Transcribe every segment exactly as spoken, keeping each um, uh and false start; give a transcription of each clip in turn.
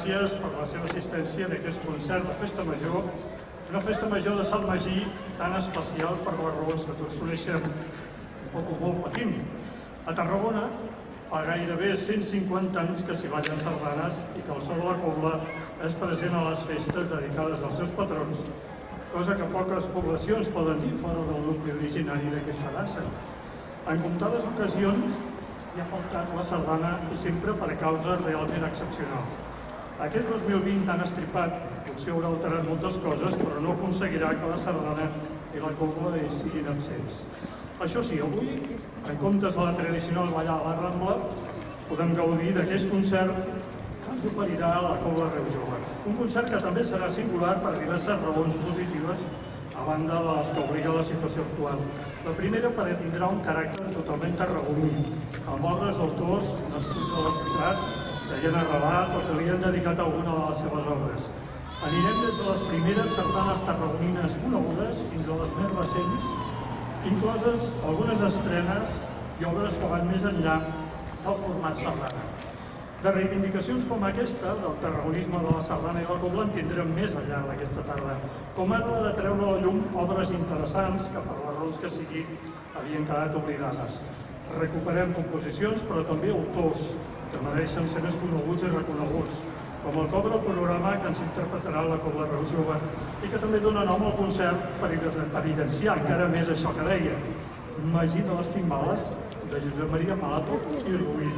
gràcies per la seva assistència en aquest concert de Festa Major, una Festa Major de Sant Magí tan especial per les raons que tots coneixem un poc o molt patim. A Tarragona fa gairebé cent cinquanta anys que s'hi ballen sardanes i que el so de la cobla és present a les festes dedicades als seus patrons, cosa que poques poblacions poden dir fora del nucli originari d'aquesta dansa. En comptades ocasions hi ha faltat la sardana i sempre per causes realment excepcionals. Aquest dos mil vint tan estripat potser haurà alterat moltes coses, però no aconseguirà que la sardana i la cobla hi siguin absents. Això sí, avui, en comptes de la tradicional ballar a la Rambla, podem gaudir d'aquest concert que ens oferirà la Cobla Reu Jove. Un concert que també serà singular per diverses raons positives, a banda de les que obliga la situació actual. La primera, perquè tindrà un caràcter totalment tarragoní, amb obres d'autors nascuts a la ciutat, que hi han arrelat o que li han dedicat alguna de les seves obres. Anirem des de les primeres sardanes tarragonines conegudes fins a les més recents, incloses algunes estrenes i obres que van més enllà del format sardana. De reivindicacions com aquesta, del tarragonisme de la sardana i la cobla, en tindrem més al llarg d'aquesta tarda, com ara la de treure a la llum obres interessants que, per les raons que sigui, havien quedat oblidades. Recuperem composicions, però també autors que mereixen ser més coneguts i reconeguts, com el Cobra, el programa que ens interpretarà la Cobla Reu Jove i que també dona nom al concert per evidenciar encara més això que deia, Magí de les Timbales, de Josep Maria Malato i Ruiz.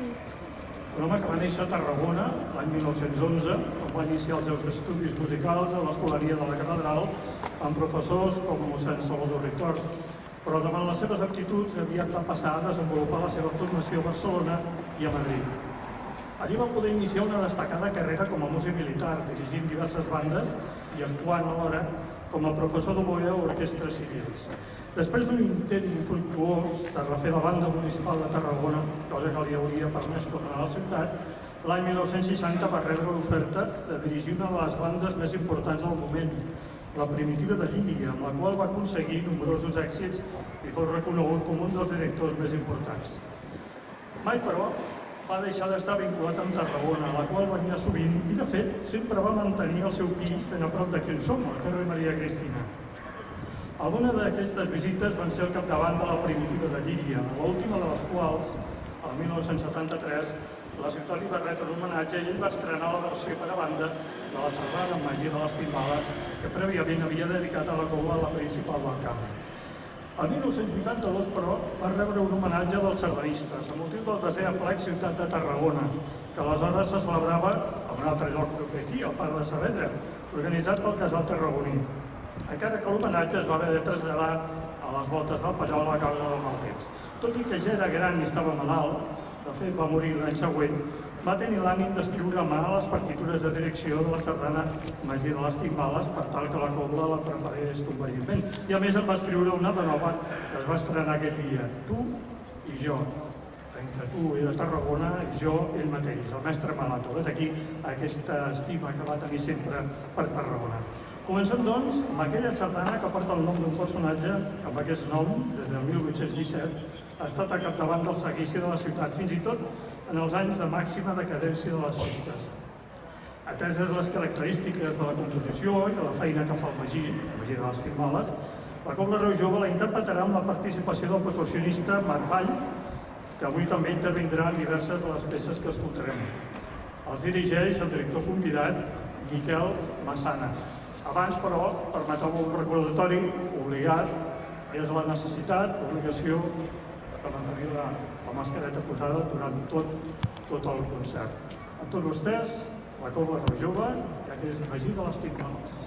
Un home que va néixer a Tarragona l'any mil nou-cents onze, on va iniciar els seus estudis musicals a l'Escolania de la Catedral, amb professors com mossèn Salvador Ritor, però davant les seves aptituds havia de passar a desenvolupar la seva formació a Barcelona i a Madrid. Allí va poder iniciar una destacada carrera com a músic militar, dirigint diverses bandes i actuant alhora com a professor d'oboè a orquestres civils. Després d'un intent infructuós de refer la banda municipal de Tarragona, cosa que li hauria permès tornar a la ciutat, l'any mil nou-cents seixanta va rebre l'oferta de dirigir una de les bandes més importants del moment, la Primitiva de Llíria, amb la qual va aconseguir nombrosos èxits i fou reconegut com un dels directors més importants. Mai, però, va deixar d'estar vinculat amb Tarragona, a la qual venia sovint i, de fet, sempre va mantenir el seu pis ben a prop d'aquí on som, al carrer Maria Cristina. Algunes d'aquestes visites van ser al capdavant de la Primitiva de Llíria, l'última de les quals, el mil nou-cents setanta-tres, la ciutat li va retre un homenatge i ell va estrenar la versió per a banda de la sardana Magí de les Timbales, que prèviament havia dedicat a la cobla a la principal del camp. El mil nou-cents vuitanta-dos, però, va rebre un homenatge dels sardanistes, a motiu del desè aplec Ciutat de Tarragona, que aleshores se celebrava a un altre lloc proper aquí, al Parc de Saavedra, organitzat pel Casal Tarragoní. Encara que l'homenatge es va haver de traslladar a les voltes del Pajol a causa del mal temps. Tot i que ja era gran i estava malalt, de fet va morir l'any següent, va tenir l'ànim d'escriure a mà les partitures de direcció de la sardana Magí de les Timbales per tal que la cobla la preparés convenientment. I a més en va escriure una de nova que es va estrenar aquest dia, Tu i jo. Entre tu era Tarragona i jo ell mateix, el mestre Malato. Vet aquí aquesta estima que va tenir sempre per Tarragona. Comencem, doncs, amb aquella sardana que porta el nom d'un personatge que amb aquest nom, des del mil vuit-cents disset, ha estat al capdavant del seguici de la ciutat, fins i tot en els anys de màxima decadència de les festes. Ateses les característiques de la composició i de la feina que fa el Magí, el Magí de les Timbales, la Cobla Reu Jove la interpretarà amb la participació del percussionista Marc Vall, que avui també intervindrà en diverses de les peces que escoltarem. Els dirigeix el director convidat, Miquel Massana. Abans, però, permeteu-me un recordatori obligat, és la necessitat, l'obligació de mantenir la, la mascareta posada durant tot, tot el concert. Amb tots vostès, la Cobla Reu Jove, que és Magí de les Timbales.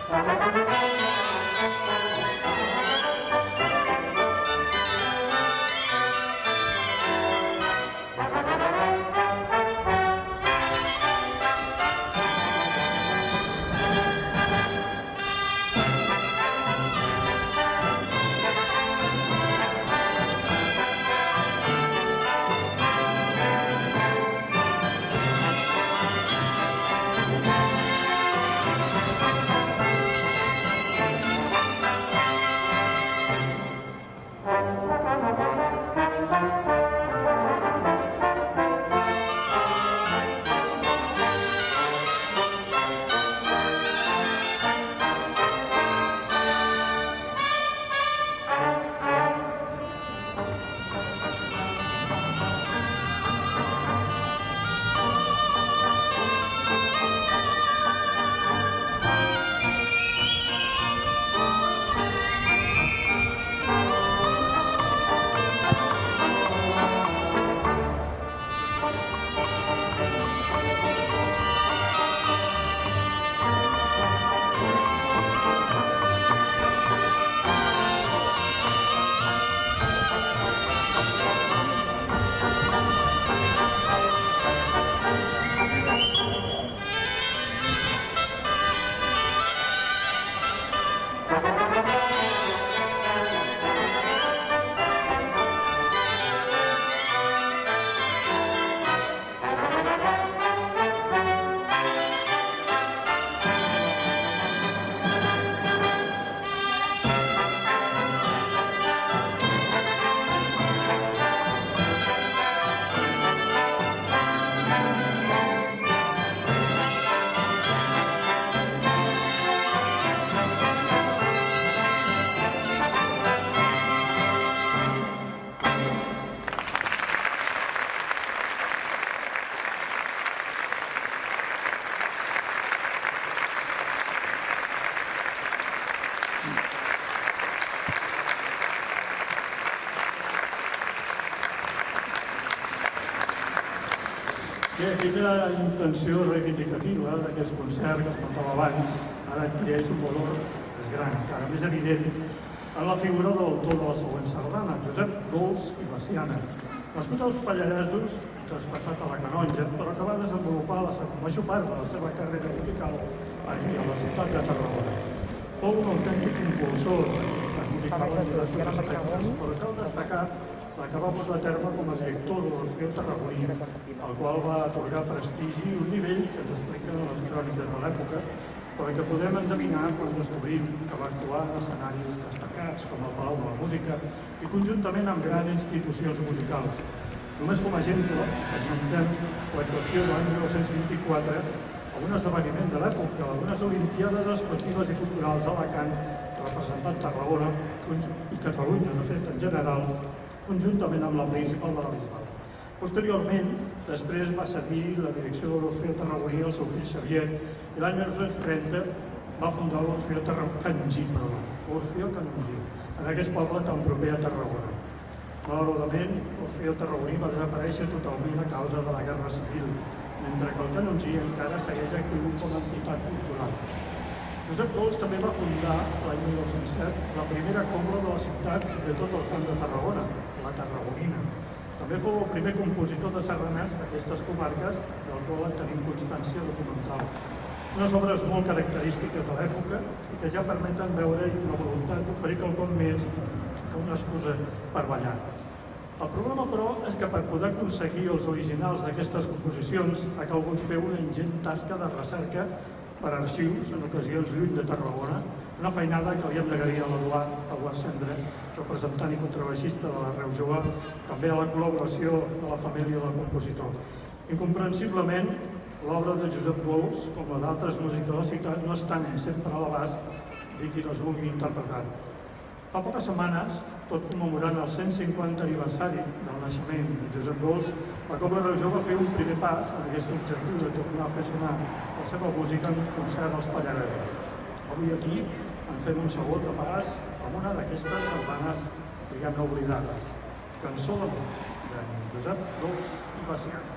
Bé, aquella intenció reivindicativa d'aquest concert que es contava abans, ara adquireix un valor més gran, encara més evident, en la figura de l'autor de la següent sardana, Josep Dols i Veciana. Nascut als Pallaresos, traspassat a la Canonja, però que va desenvolupar la major part de la seva carrera musical aquí, a la ciutat de Tarragona. Fou un autèntic impulsor en musical en diversos aspectes, però cal destacar la que va posar a terme com a director de l'Orfeó Tarragoní, el qual va atorgar prestigi i un nivell que ens expliquen les cròniques de l'època, però que podem endevinar quan descobrim que va actuar en escenaris destacats com el Palau de la Música i conjuntament amb grans institucions musicals. Només com a exemple, esmentem l'actuació de l'any mil nou-cents vint-i-quatre a un esdeveniment de l'època, a unes Olimpiades Esportives i Culturals a Alacant, representant Tarragona i Catalunya, de fet, en general, conjuntament amb la principal de la Bisbal. Posteriorment, després va cedir la direcció de l'Orfeó Tarragoní al seu fill Xavier i l'any mil nou-cents trenta va fundar l'Orfeó Canongí, l'Orfeó Canongí, en aquest poble tan proper a Tarragona. Malauradament, l'Orfeó Tarragoní va desaparèixer totalment a causa de la Guerra Civil, mentre que el Canongí encara segueix actiu com a entitat cultural. Josep Dols també va fundar, l'any mil nou-cents set, la primera cobla de la ciutat de tot el camp de Tarragona, la Tarragonina. També fou el primer compositor de sardanats d'aquestes comarques, del qual en tenim constància documental. Unes obres molt característiques de l'època i que ja permeten veure la voluntat d'oferir quelcom més que una excusa per ballar. El problema, però, és que per poder aconseguir els originals d'aquestes composicions ha calgut fer una ingent tasca de recerca per arxius, en ocasions lluny de Tarragona, una feinada que li hem d'agrair a l'Eduard, Eduard Cendre, representant i contrabaixista de la Reu Jove, també a la col·laboració de la família del compositor. Incomprensiblement, l'obra de Josep Dols, com la d'altres músics de la ciutat, no estan sempre a l'abast de qui les vulgui interpretar. Fa poques setmanes, tot commemorant el cent cinquanta aniversari del naixement de Josep Dols, la Cobla Reu Jove va fer un primer pas en aquest objectiu de tornar a fer sonar la seva música en concert als Pallaresos. Avui aquí en fem un segon de pas amb una d'aquestes sardanes, diguem-ne, oblidades. Cançó d'amor, de Josep Dols i Veciana.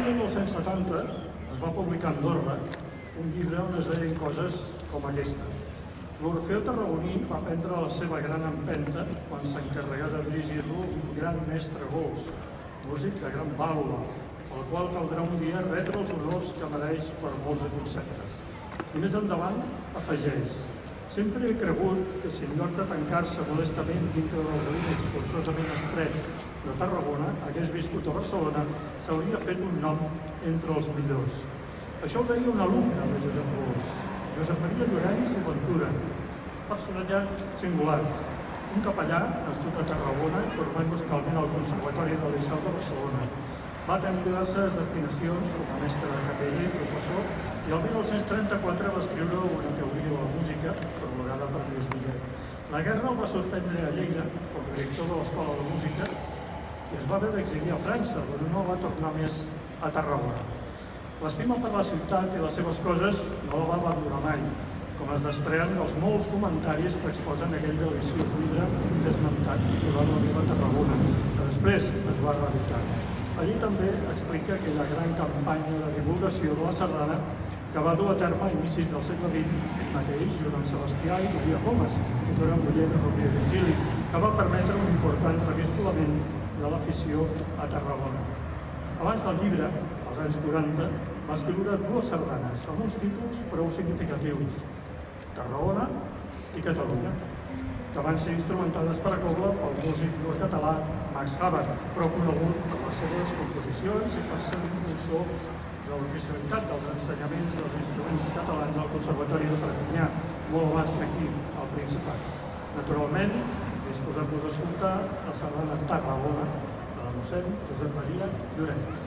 L'any mil nou-cents setanta es va publicar a Andorra un llibre on es deien coses com aquesta. L'Orfeó Tarragoní va prendre la seva gran empenta quan s'encarregà de dirigir-lo un gran mestre Gols, músic de gran vàlua, al qual caldrà un dia retre els honors que mereix per molts conceptes. I més endavant afegeix: sempre he cregut que si en lloc de tancar-se modestament dintre dels límits forçosament estrets de Tarragona hagués viscut a Barcelona, s'hauria fet un nom entre els millors. Això ho deia un alumne de Josep Gols, Josep Maria Llorenç i Ventura, personatge singular, un capellà nascut a Tarragona i format musicalment al Conservatori del Liceu de Barcelona. Va tenir diverses destinacions com a mestre de capella i professor i el mil nou-cents trenta-quatre va escriure una teoria de la música promulgada per Lluís Millet. La guerra el va suspendre a Lleida com a director de l'Escola de Música i es va haver d'exiliar a França, on no va tornar més a Tarragona. L'estima per la ciutat i les seves coses no la va abandonar mai, com es desprèn dels molts comentaris que exposen aquell deliciós llibre esmentat titulat La meva Tarragona, que després es va reeditar. Allí també explica aquella gran campanya de divulgació de la sardana que va dur a terme a inicis del segle vint, ell mateix, junt amb Sebastià i Maria Comas, futura muller de Rovira i Virgili, que va permetre un important reviscolament de l'afició a Tarragona. Abans del llibre, als anys quaranta, va escriure dues sardanes amb uns títols prou significatius: Tarragona i Catalunya, que van ser instrumentades per a cobla pel músic nord-català Max Havard, però conegut per les seves composicions i per ser l'impulsor de l'oficialitat dels ensenyaments dels instruments catalans al Conservatori de Perpinyà, molt abans que aquí, al Principat. Naturalment, disposem-vos a escoltar la sardana Tarragona de la mossèn Josep Maria Llorenç.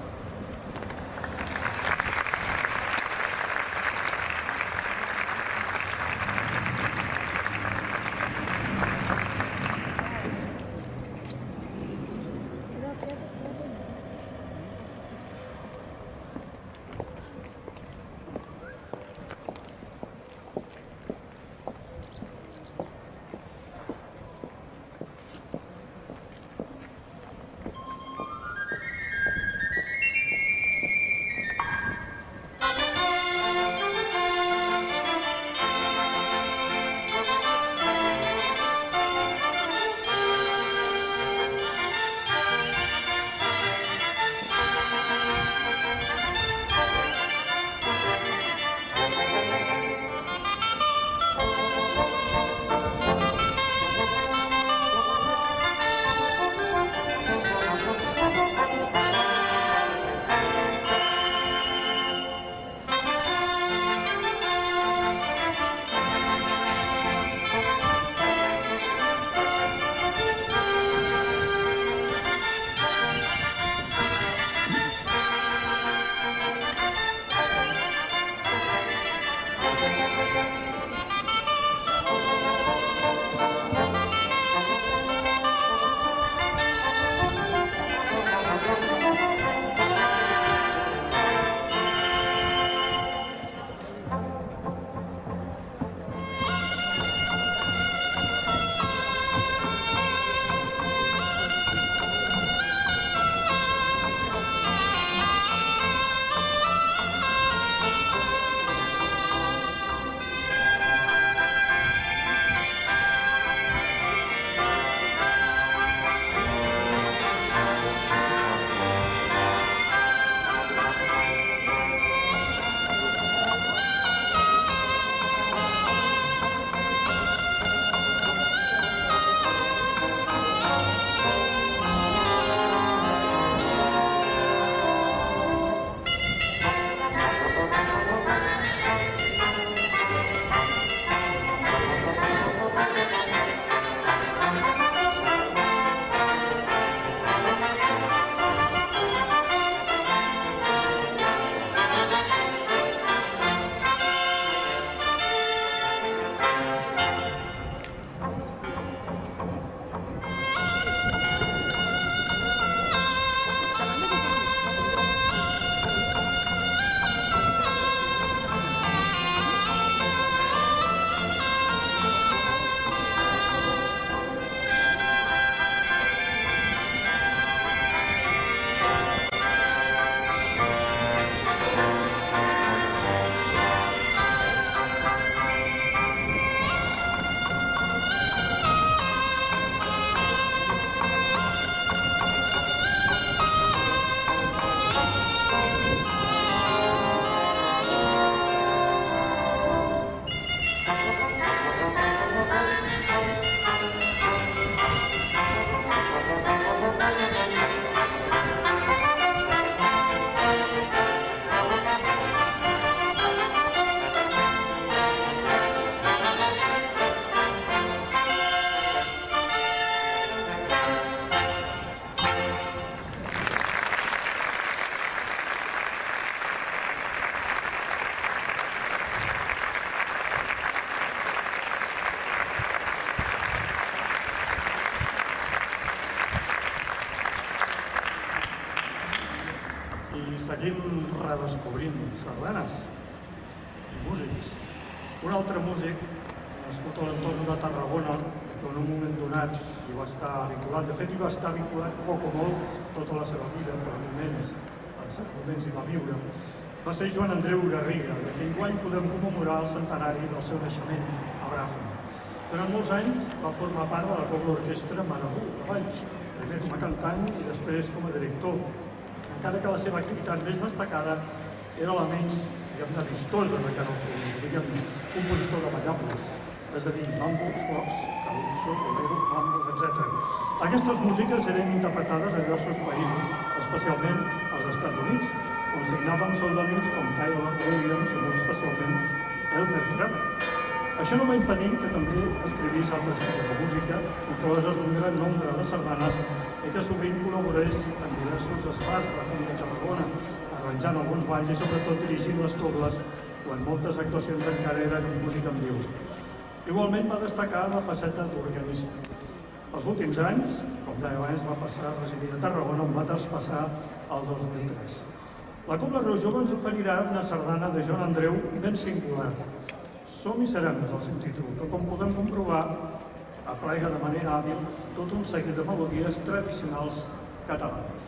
descobrint sardanes i músics. Un altre músic, nascut a l'entorn de Tarragona, que en un moment donat hi va estar vinculat, de fet hi va estar vinculat poc o molt tota la seva vida, per moments, per certs moments hi va viure, va ser Joan Andreu Garriga, de qui enguany podem commemorar el centenari del seu naixement a Bràfim. Durant molts anys va formar part de la Cobla Orquestra Marabú de Valls, primer com a cantant i després com a director, encara que la seva activitat més destacada era la menys, diguem-ne, vistosa de cara al públic, diguem-ne, compositor de ballables, és a dir, mambos, focs, calypso, boleros, mambos, etcètera. Aquestes músiques eren interpretades a diversos països, especialment als Estats Units, on signaven pseudònims com Taylor Williams i molt especialment Elmer Trevor. Això no va impedir que també escrivís altres tipus de música, incloses un gran nombre de sardanes i que sovint col·laborés en diversos esbars de la Camp de Tarragona, arranjant alguns balls i sobretot dirigint les cobles, quan moltes actuacions encara eren amb música en viu. Igualment va destacar la faceta d'organista. Els últims anys, com deia abans, va passar a residir a Tarragona, on va traspassar el dos mil tres. La Cobla Creu Jove ens oferirà una sardana de Joan Andreu ben singular. Som i serem és el seu títol, que com podem comprovar, aplega de manera hàbil tot un seguit de melodies tradicionals catalanes.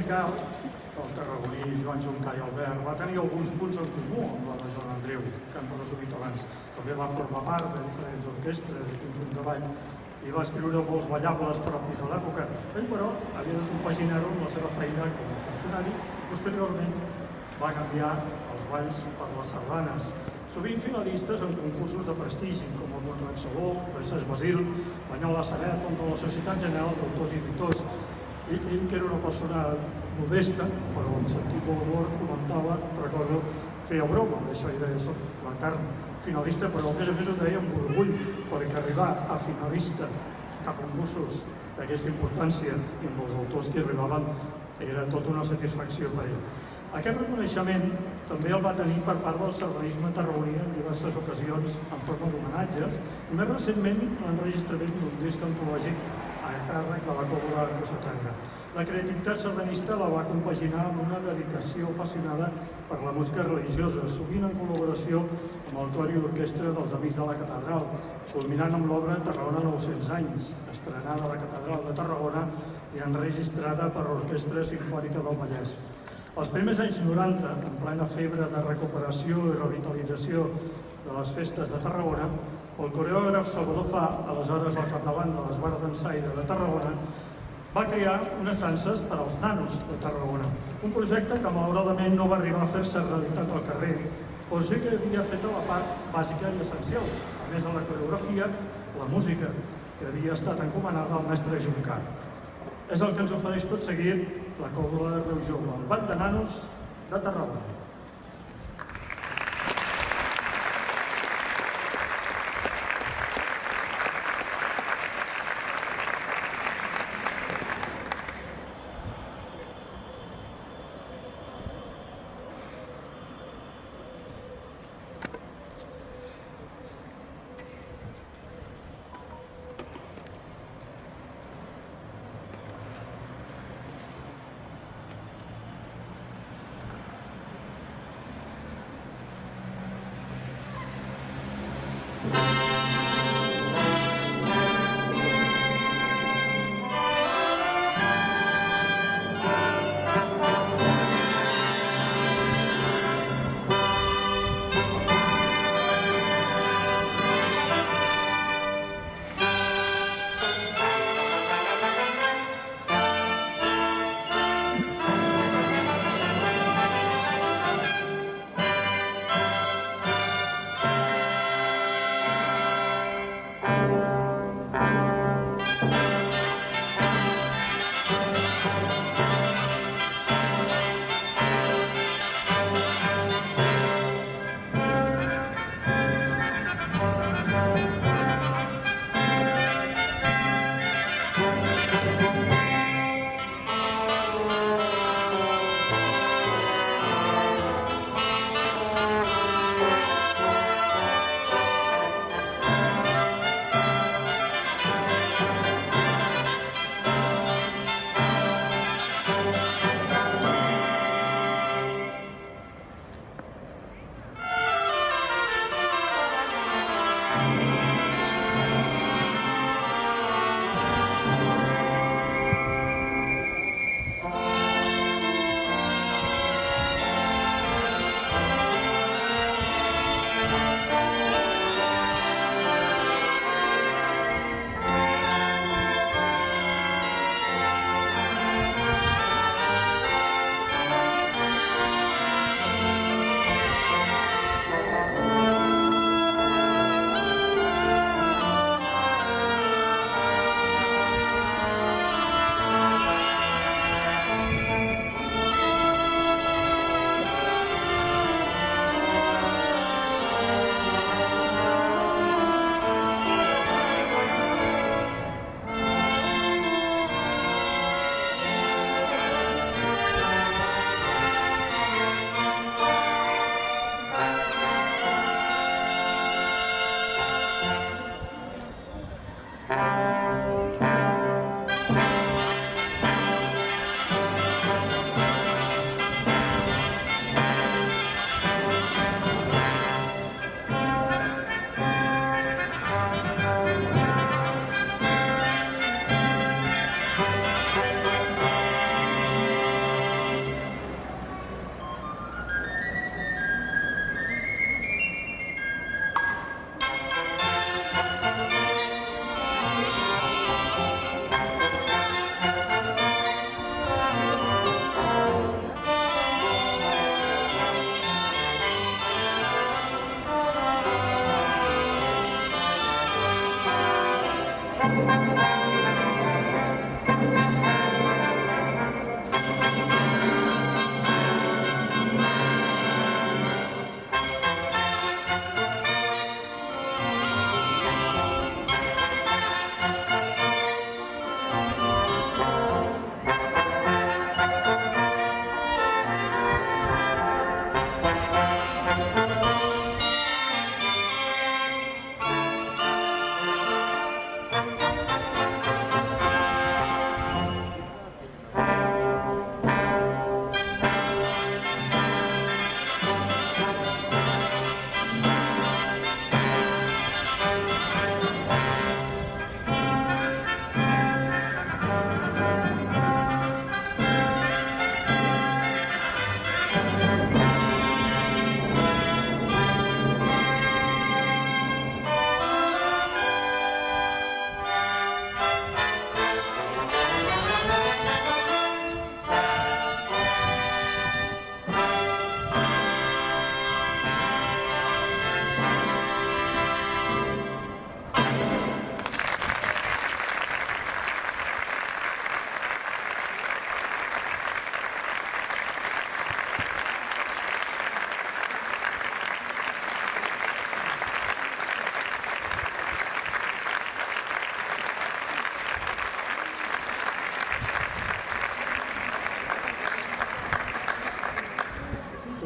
musical, el tarragoní Joan Juncà i Albert va tenir alguns punts en comú amb la de Joan Andreu, que hem resumit abans. També va formar part de diferents orquestres i conjunt de ball i va escriure molts ballables propis de l'època. Ell, però, havia de compaginar-ho amb la seva feina com a funcionari. Posteriorment, va canviar els balls per les sardanes, sovint finalistes en concursos de prestigi, com el Conrad Saló, Francesc Basil, Banyola Saret, o de la Societat General d'Autors i Editors. Ell, ell, que era una persona modesta, però en sentit molt humor, comentava, recordo, feia broma d'això i deia, soc l'etern finalista, però a més a més ho deia amb orgull, perquè arribar a finalista a concursos d'aquesta importància i amb els autors que arribaven era tota una satisfacció per ell. Aquest reconeixement també el va tenir per part del sardanisme tarragoní en diverses ocasions en forma d'homenatges i més recentment l'enregistrament d'un disc antològic a càrrec de la Cobla de Cossetanga. La creativitat sardanista la va compaginar amb una dedicació apassionada per la música religiosa, sovint en col·laboració amb el cor i l'orquestra dels Amics de la Catedral, culminant amb l'obra Tarragona nou-cents anys, estrenada a la Catedral de Tarragona i enregistrada per l'Orquestra Simfònica del Vallès. Els primers anys noranta, en plena febre de recuperació i revitalització de les festes de Tarragona, el coreògraf Salvador Fa, aleshores al capdavant de l'Esbart Dansaire de Tarragona, va crear unes danses per als nanos de Tarragona, un projecte que malauradament no va arribar a fer-se realitat al carrer, però sí que havia fet la part bàsica i essencial, a més de la coreografia, la música, que havia estat encomanada al mestre Juncà. És el que ens ofereix tot seguit la Cobla de Riu Jove, el Ball de Nanos de Tarragona.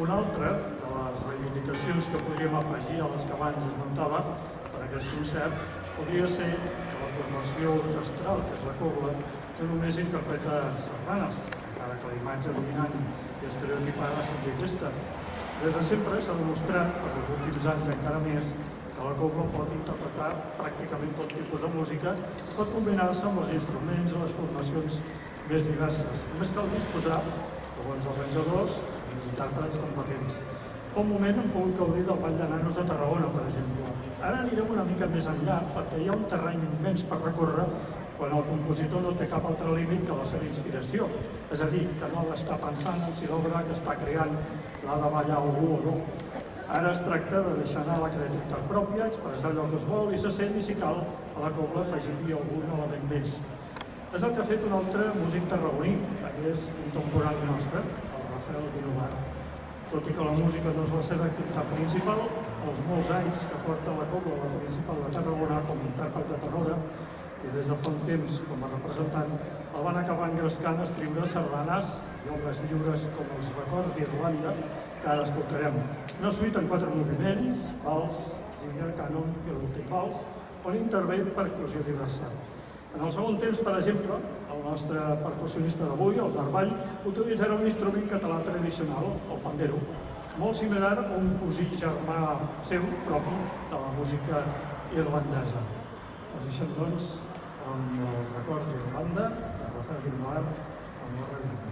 Una altra de les reivindicacions que podríem afegir a les que abans esmentava per aquest concert podria ser que la formació orquestral, que és la cobla, no només interpreta sardanes, encara que la imatge dominant i estereotipada sigui aquesta. Des de sempre s'ha demostrat, per els últims anys encara més, que la cobla pot interpretar pràcticament tot tipus de música i pot combinar-se amb els instruments i les formacions més diverses. Només cal disposar de bons arranjadors i intèrprets competents. Fa un moment hem pogut gaudir del Ball de Nanos de Tarragona, per exemple. Ara anirem una mica més enllà perquè hi ha un terreny immens per recórrer quan el compositor no té cap altre límit que la seva inspiració. És a dir, que no ha d'estar pensant en si l'obra que està creant l'ha de ballar algú o no. Ara es tracta de deixar anar la creativitat pròpia, expressar allò que es vol i se sent, i si cal, a la cobla afegir-hi algun element més. És el que ha fet un altre músic tarragoní, que és contemporani nostre, el Rafael Guinovart. Tot i que la música no és la seva activitat principal, els molts anys que porta la cobla la principal de Tarragona com a intèrpret de tenora i des de fa un temps com a representant, el van acabar engrescant a escriure sardanes i obres lliures com els Records d'Irlanda, que ara escoltarem. Una suite en quatre moviments, vals, giga, cànon i l'últim vals, on intervé percussió diversa. En el segon temps, per exemple, el nostre percussionista d'avui, el Barball, utilitzarà un instrument català tradicional, el pandero, molt similar a un cosí germà seu propi de la música irlandesa. Els deixem, doncs, amb els Records d'Irlanda, de Rafael Guinovart, amb la revisió.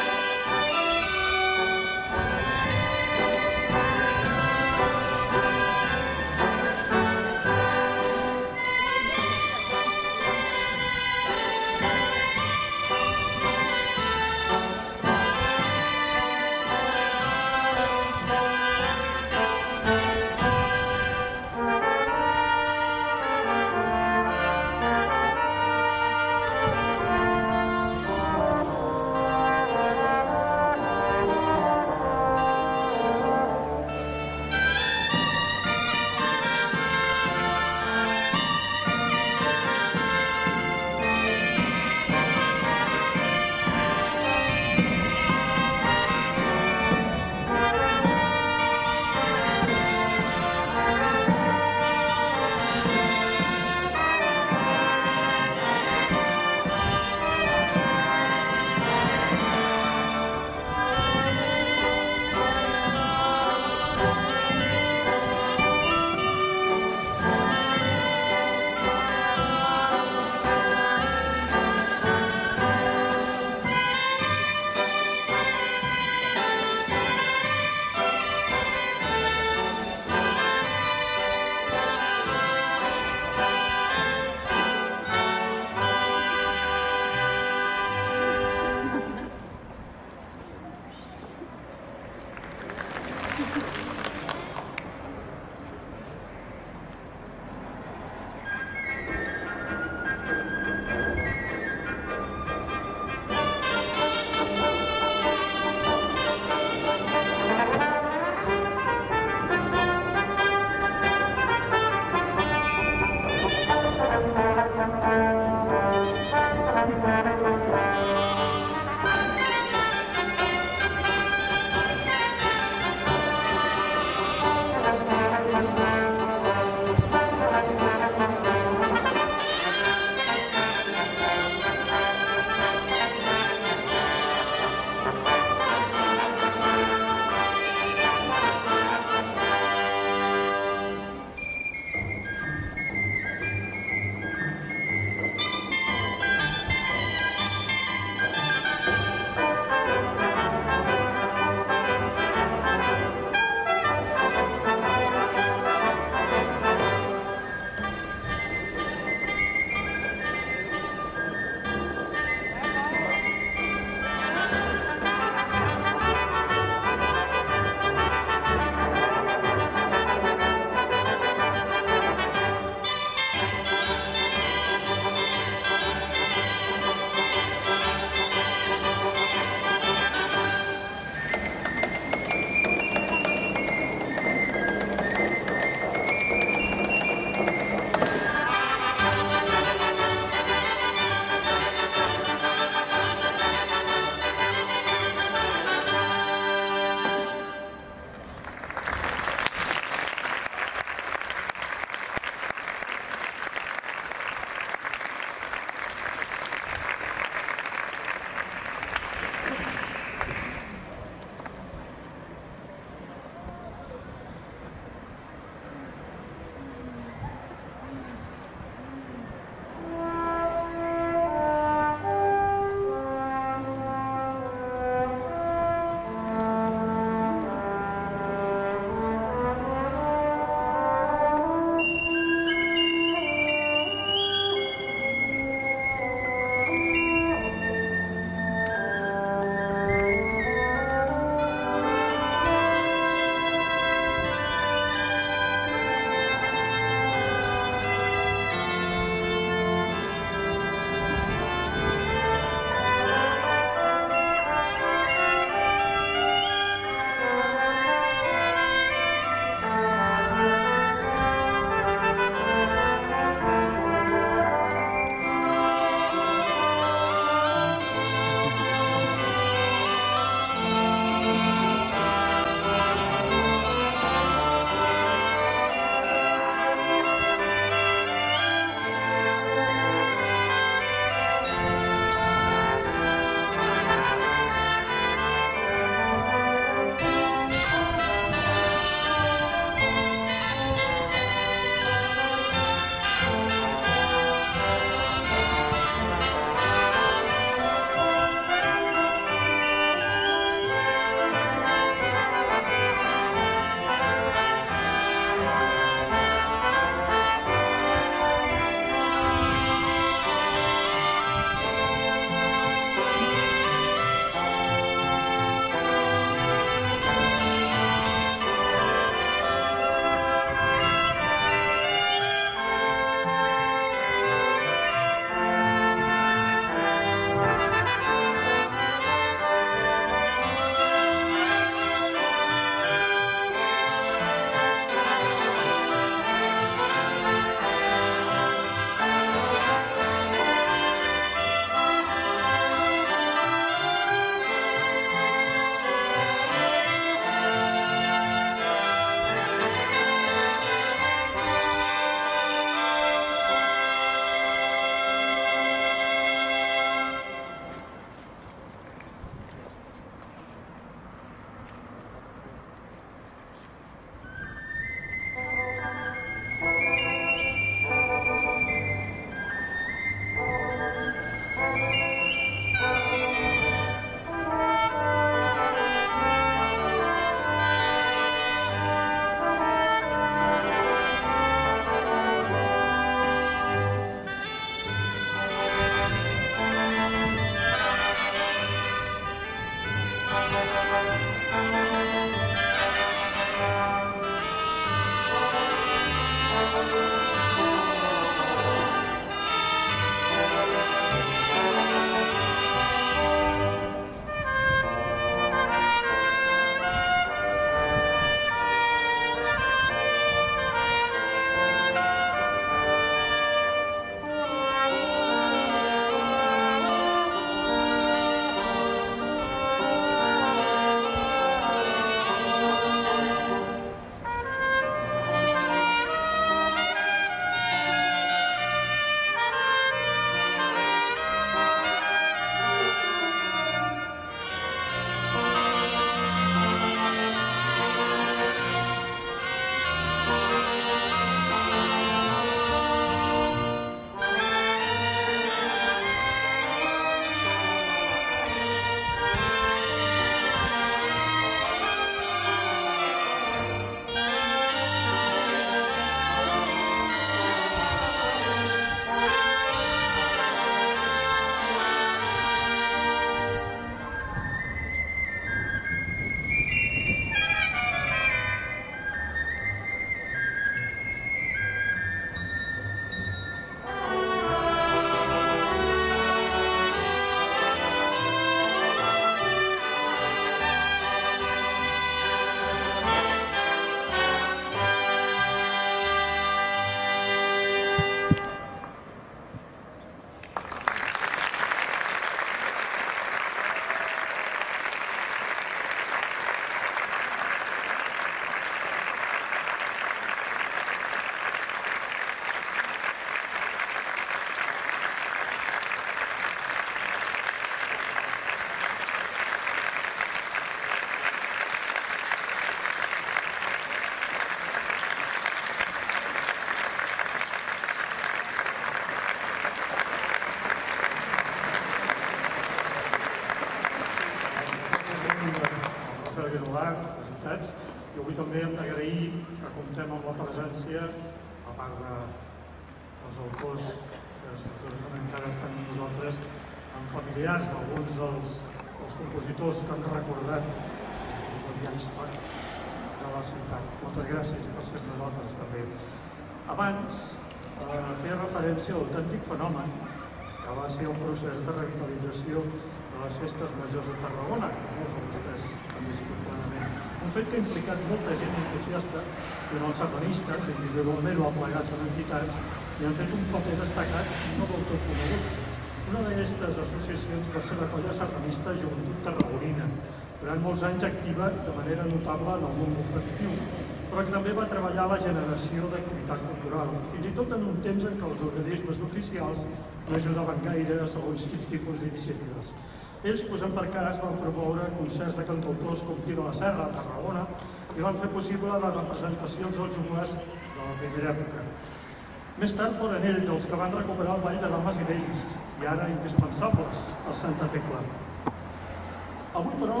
bar, visitats, i avui també hem d'agrair que comptem amb la presència, a part dels autors que certament encara estan amb nosaltres, amb familiars d'alguns dels compositors que han recordat els ja històrics de la ciutat. Moltes gràcies per ser nosaltres també. Abans feia referència a l'autèntic fenomen que va ser el procés de revitalització de les festes majors de Tarragona, que molts de vostès han viscut plenament. Un fet que ha implicat molta gent entusiasta i els sardanistes, individualment o aplegats en entitats, i han fet un paper destacat no del tot conegut. Una d'aquestes associacions va ser la colla sardanista Joventut Tarragonina, durant molts anys activa de manera notable en el món competitiu, però que també va treballar a la generació d'activitat cultural, fins i tot en un temps en què els organismes oficials no ajudaven gaire a segons quins tipus d'iniciatives. Ells, posant per cas, van promoure concerts de cantautors com Pi de la Serra, a Tarragona, i van fer possible les representacions dels joglars de la primera època. Més tard foren ells els que van recuperar el ball de dames i vells, i ara indispensables, al Santa Tecla. Avui, però,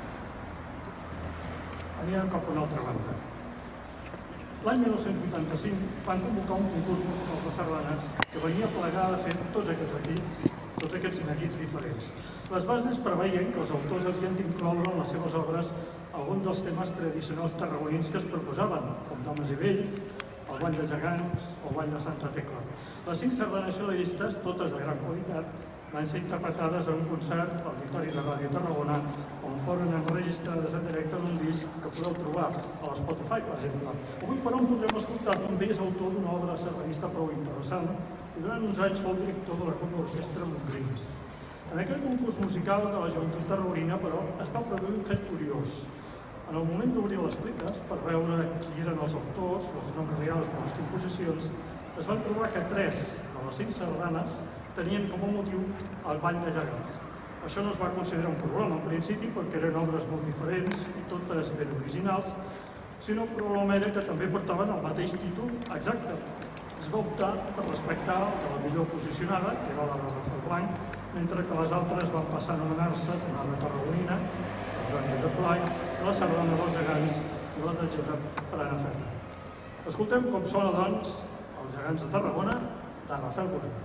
anirem cap a una altra banda. L'any mil nou-cents vuitanta-cinc van convocar un concurs musical de sardanes que venia a plegar a fer tots aquests equips, tots aquests neguits diferents. Les bases preveien que els autors havien d'incloure en les seves obres algun dels temes tradicionals tarragonins que es proposaven, com Dames i Vells, el Ball de Gegants o el Ball de Santa Tecla. Les cinc sardanes finalistes, totes de gran qualitat, van ser interpretades en un concert al Auditori de Ràdio Tarragona, on foren enregistrades en directe en un disc que podeu trobar a l'Spotify, per exemple. Avui, però, en podrem escoltar també és autor d'una obra sardanista prou interessant i durant uns anys fou director de la Cobla Orquestra Montgrins. En aquest concurs musical de la Joventut Tarragonina, però, es va produir un fet curiós. En el moment d'obrir les pliques, per veure qui eren els autors o els noms reals de les composicions, es van trobar que tres de les cinc sardanes tenien com a motiu el Ball de Gegants. Això no es va considerar un problema en principi perquè eren obres molt diferents i totes ben originals, sinó el problema era que també portaven el mateix títol exacte. Es va optar per respectar de la millor posicionada, que era la de Rafael Blanc, mentre que les altres van passar a anomenar-se la de Tarragonina, el Joan Josep Blanc, la sardana dels Gegants i la de Josep Prenafeta. Escoltem com sona, doncs, els Gegants de Tarragona, de Rafael Blanc.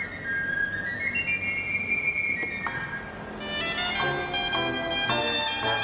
Thank you.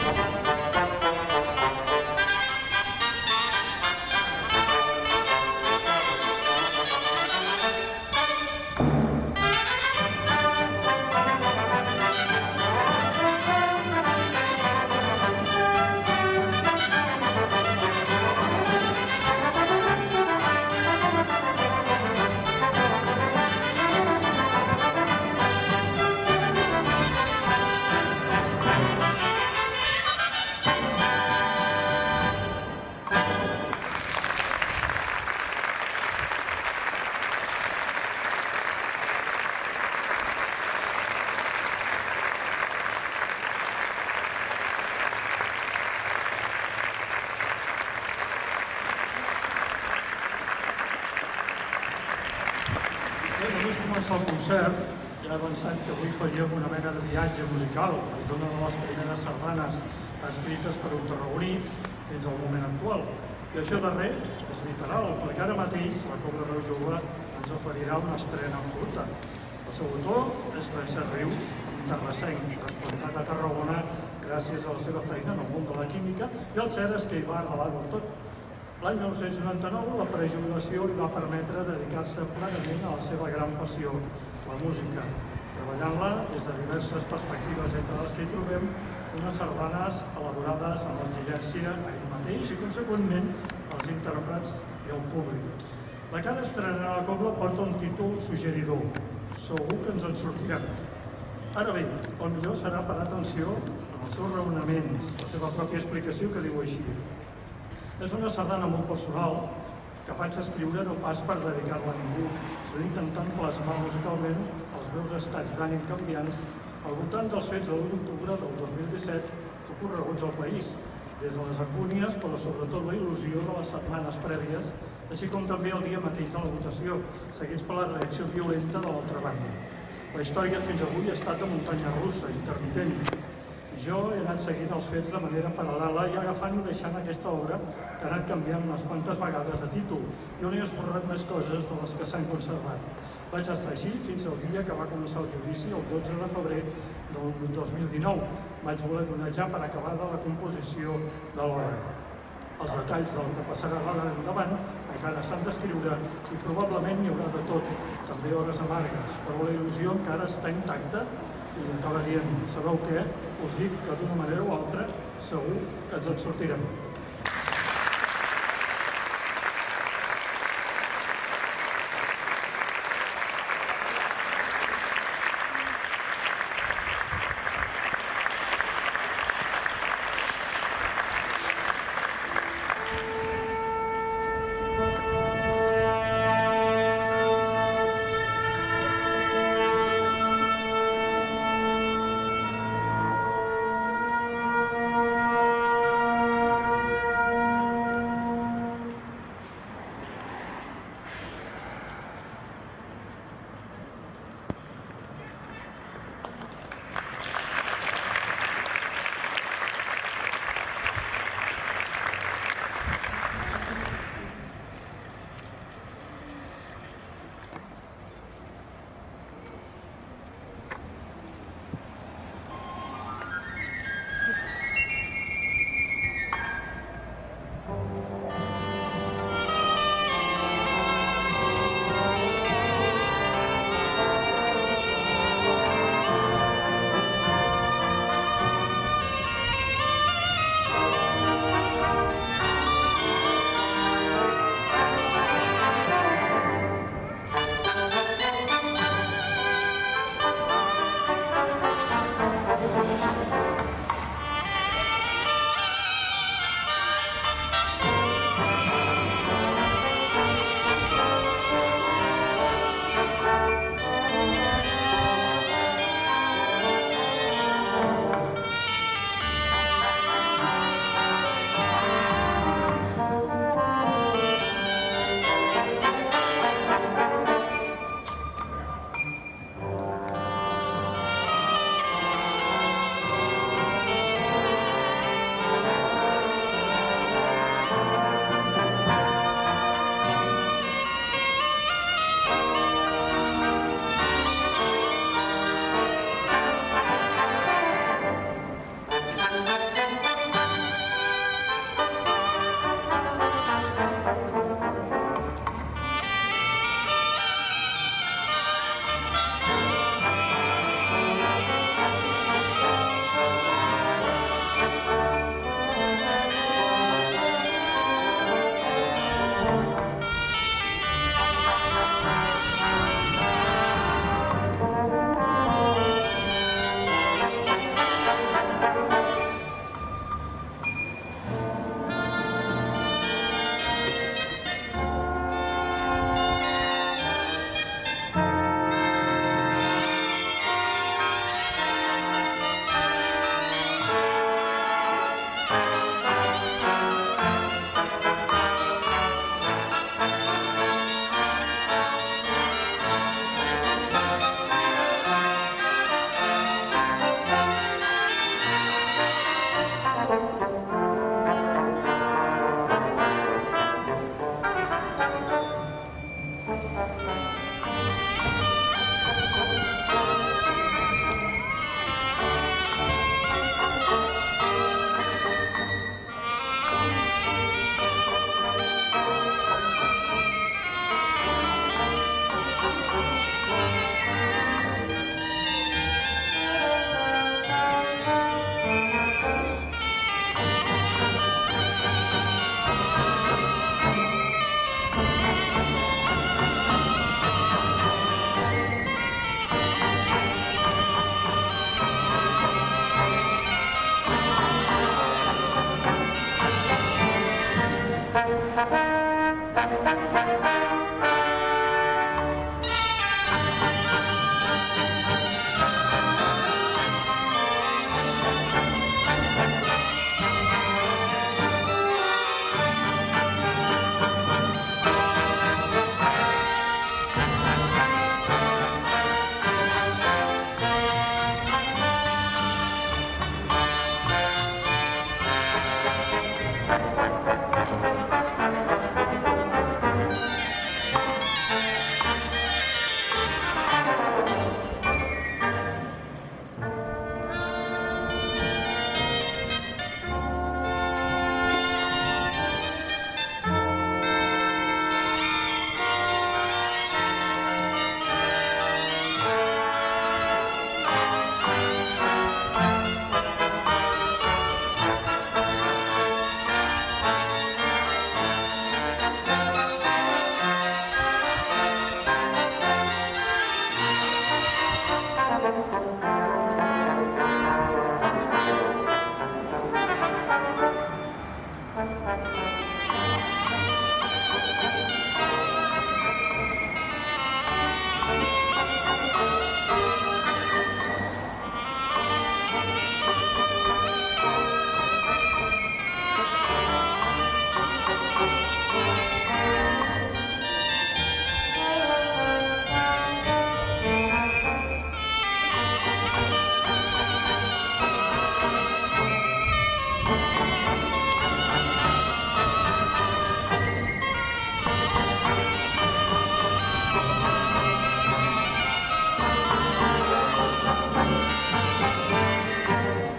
Només començar el concert, ja he avançat que avui faríem una mena de viatge musical. És una de les primeres sardanes escrites per un tarragoní fins al moment actual. I això darrer és literal, perquè ara mateix la Cobla Reus Jove ens oferirà una estrena absoluta. El seu autor és Francesc Rius, un terrassenc transplantat a Tarragona gràcies a la seva feina en el món de la química, i el cert és que hi va arrelar del tot. L'any mil nou-cents noranta-nou, la prejubilació li va permetre dedicar-se plenament a la seva gran passió, la música, treballant-la des de diverses perspectives, entre les que hi trobem unes sardanes elaborades amb exigència a ell mateix i, conseqüentment, als intèrprets i al públic. La que ara estrenarà la Cobla porta un títol suggeridor: Segur que ens en sortirem. Ara bé, el millor serà parar atenció en els seus raonaments, la seva pròpia explicació, que diu així: és una sardana molt personal que vaig escriure no pas per dedicar-la a ningú, sinó intentant plasmar musicalment els meus estats d'ànim canviants al voltant dels fets de l'u d'octubre del dos mil disset ocorreguts al país, des de les agonies, però sobretot la il·lusió de les setmanes prèvies, així com també el dia mateix de la votació, seguits per la reacció violenta de l'altra banda. La història fins avui ha estat de muntanya russa, intermitent. Jo he anat seguint els fets de manera paral·lela i agafant i deixant aquesta obra que ha anat canviant unes quantes vegades de títol i on he esborrat més coses de les que s'han conservat. Vaig estar així fins al dia que va començar el judici, el dotze de febrer del dos mil dinou. Vaig voler donejar per acabada la composició de l'obra. Els detalls del que passarà d'ara endavant encara s'han d'escriure i probablement n'hi haurà de tot, també hores amargues, però la il·lusió encara està intacta i acaba dient: sabeu què? Us dic que d'una manera o altra segur que ens en sortirem.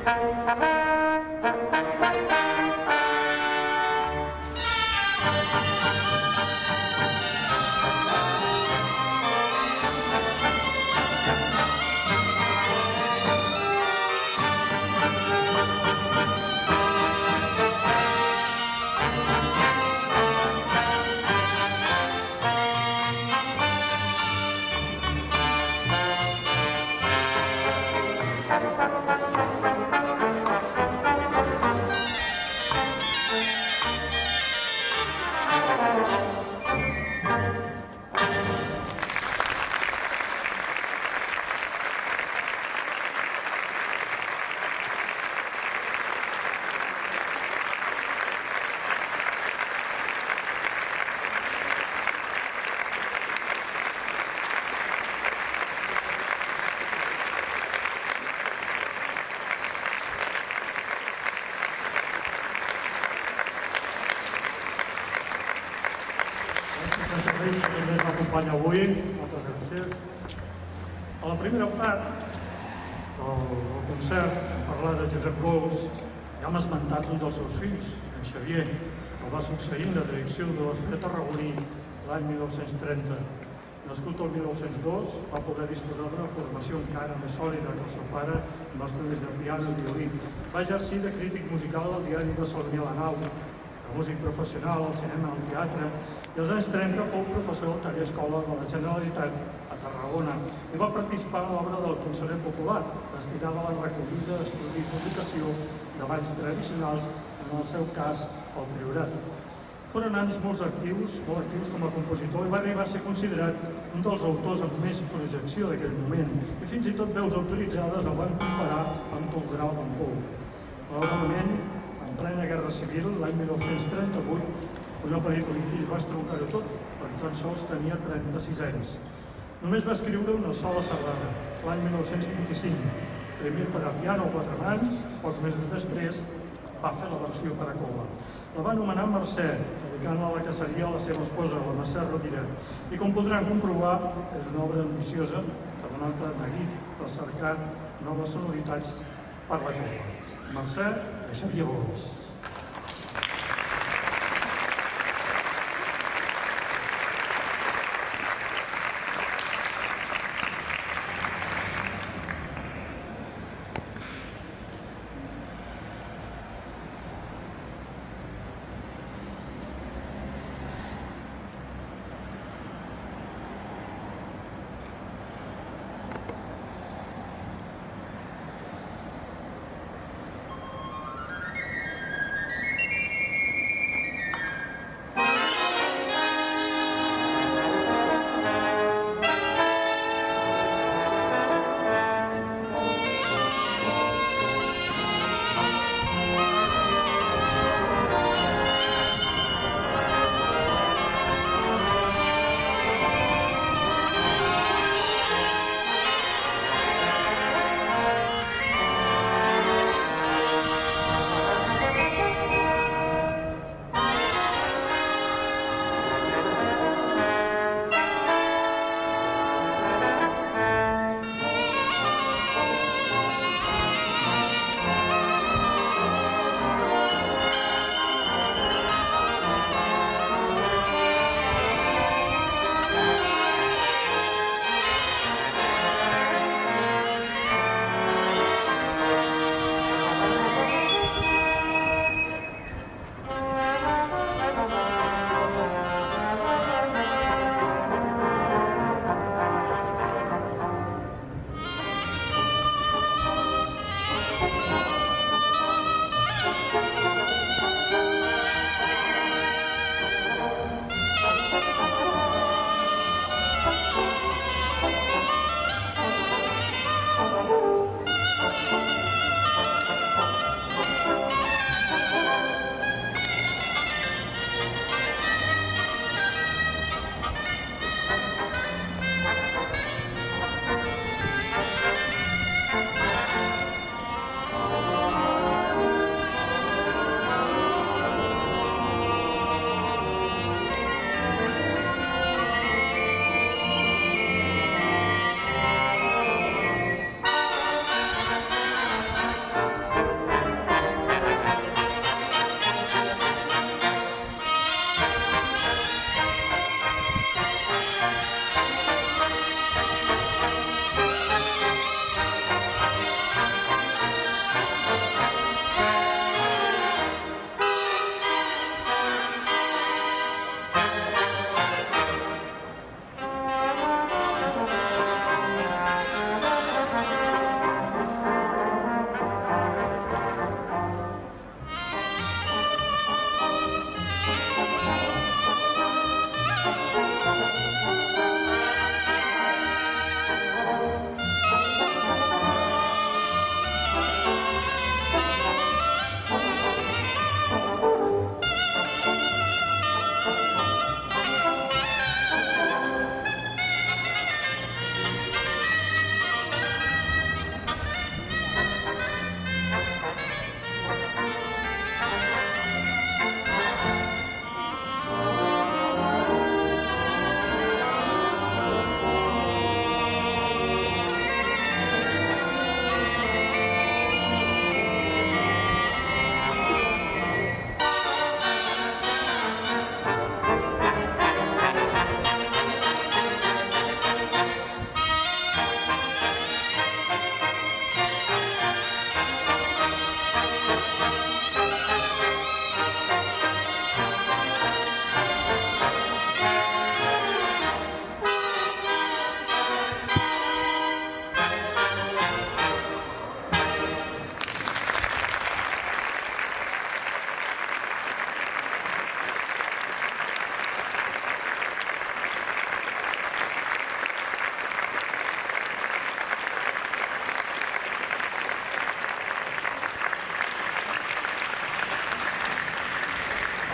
Avui, moltes gràcies. A la primera part del, del concert, parlar de Josep Gols, ja hem esmentat un dels seus fills, en Xavier, que el va succeir en la direcció de l'Orfeó Tarragoní l'any mil nou-cents trenta. Nascut el mil nou-cents dos, va poder disposar d'una formació encara més sòlida que el seu pare amb estudis de piano i violí. Va exercir de crític musical al diari de Salomé la Nau, de músic professional al cinema, al teatre, i als anys trenta fou professor al taller escola de la Generalitat a Tarragona i va participar en l'obra del Concertet Popular, destinada a la recollida, estudi i publicació de balls tradicionals, en el seu cas, el Priorat. Foren anys molt actius, molt actius com a compositor i va arribar a ser considerat un dels autors amb més projecció d'aquell moment i fins i tot veus autoritzades el van comparar amb Tolgrau d'en Pou. Malauradament, en plena Guerra Civil, l'any mil nou-cents trenta-vuit, una peritonitis va estroncar-ho tot, perquè tan sols tenia trenta-sis anys. Només va escriure una sola sardana, l'any mil nou-cents vint-i-cinc, primer per a piano a quatre mans, pocs mesos després va fer la versió per a cola. La va anomenar Mercè, dedicant-la a la que seria la seva esposa, la Mercè Rovira. I com podran comprovar, és una obra ambiciosa que denota neguit per cercar noves sonoritats per la cola. Mercè de Xavier Gols.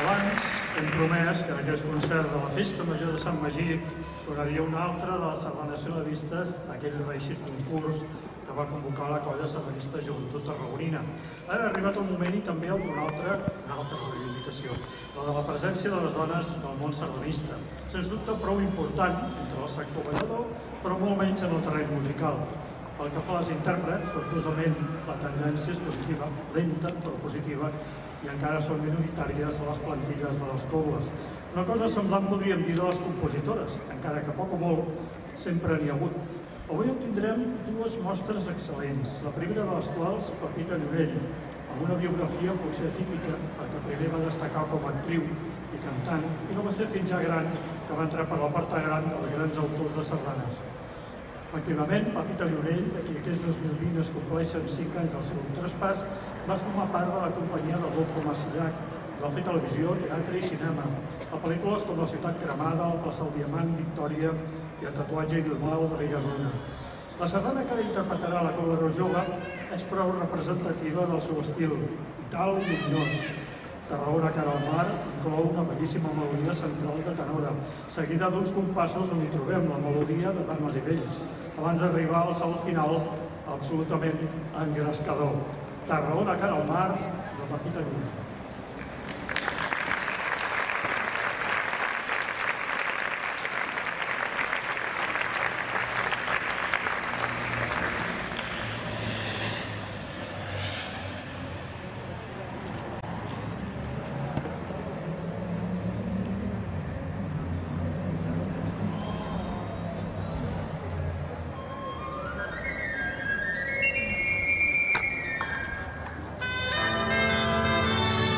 Abans hem promès que en aquest concert de la Festa Major de Sant Magí sonaria una altra de les sardanes finalistes d'aquell reeixit concurs que va convocar la colla sardanista Joventut Tarragonina. Ara ha arribat el moment i també el d'una altra, una altra reivindicació, la de la presència de les dones del món sardanista. Sens dubte prou important entre el sector ballador, però molt menys en el terreny musical. Pel que fa a les intèrprets, sortosament la tendència és positiva, lenta però positiva, i encara són minoritàries a les plantilles de les cobles. Una cosa semblant podríem dir de les compositores, encara que poc o molt sempre n'hi ha hagut. Avui obtindrem dues mostres excel·lents, la primera de les quals, Pepita Llorell, amb una biografia potser atípica, perquè primer va destacar com a actriu i cantant, i no va ser fins ja gran que va entrar per la porta gran dels grans autors de sardanes. Efectivament, Pepita Llorell, d'aquí aquest dos mil vint es compleixen cinc anys del seu traspàs, va formar part de la companyia d'Adolfo Macillac, va fer televisió, teatre i cinema, a pel·lícules com La ciutat cremada, El plaça del Diamant, Victòria i El tatuatge i Bilbao de Bellesona. La sardana que interpretarà la Cobra Jove és prou representativa del seu estil, vital i lluminós. Tarragona cara al mar inclou una bellíssima melodia central de tenora, seguida d'uns compassos on hi trobem la melodia de Dames i Vells, abans d'arribar al salt final absolutament engrescador. Tarragona cara al mar, de Pepita Llorell. Thank you.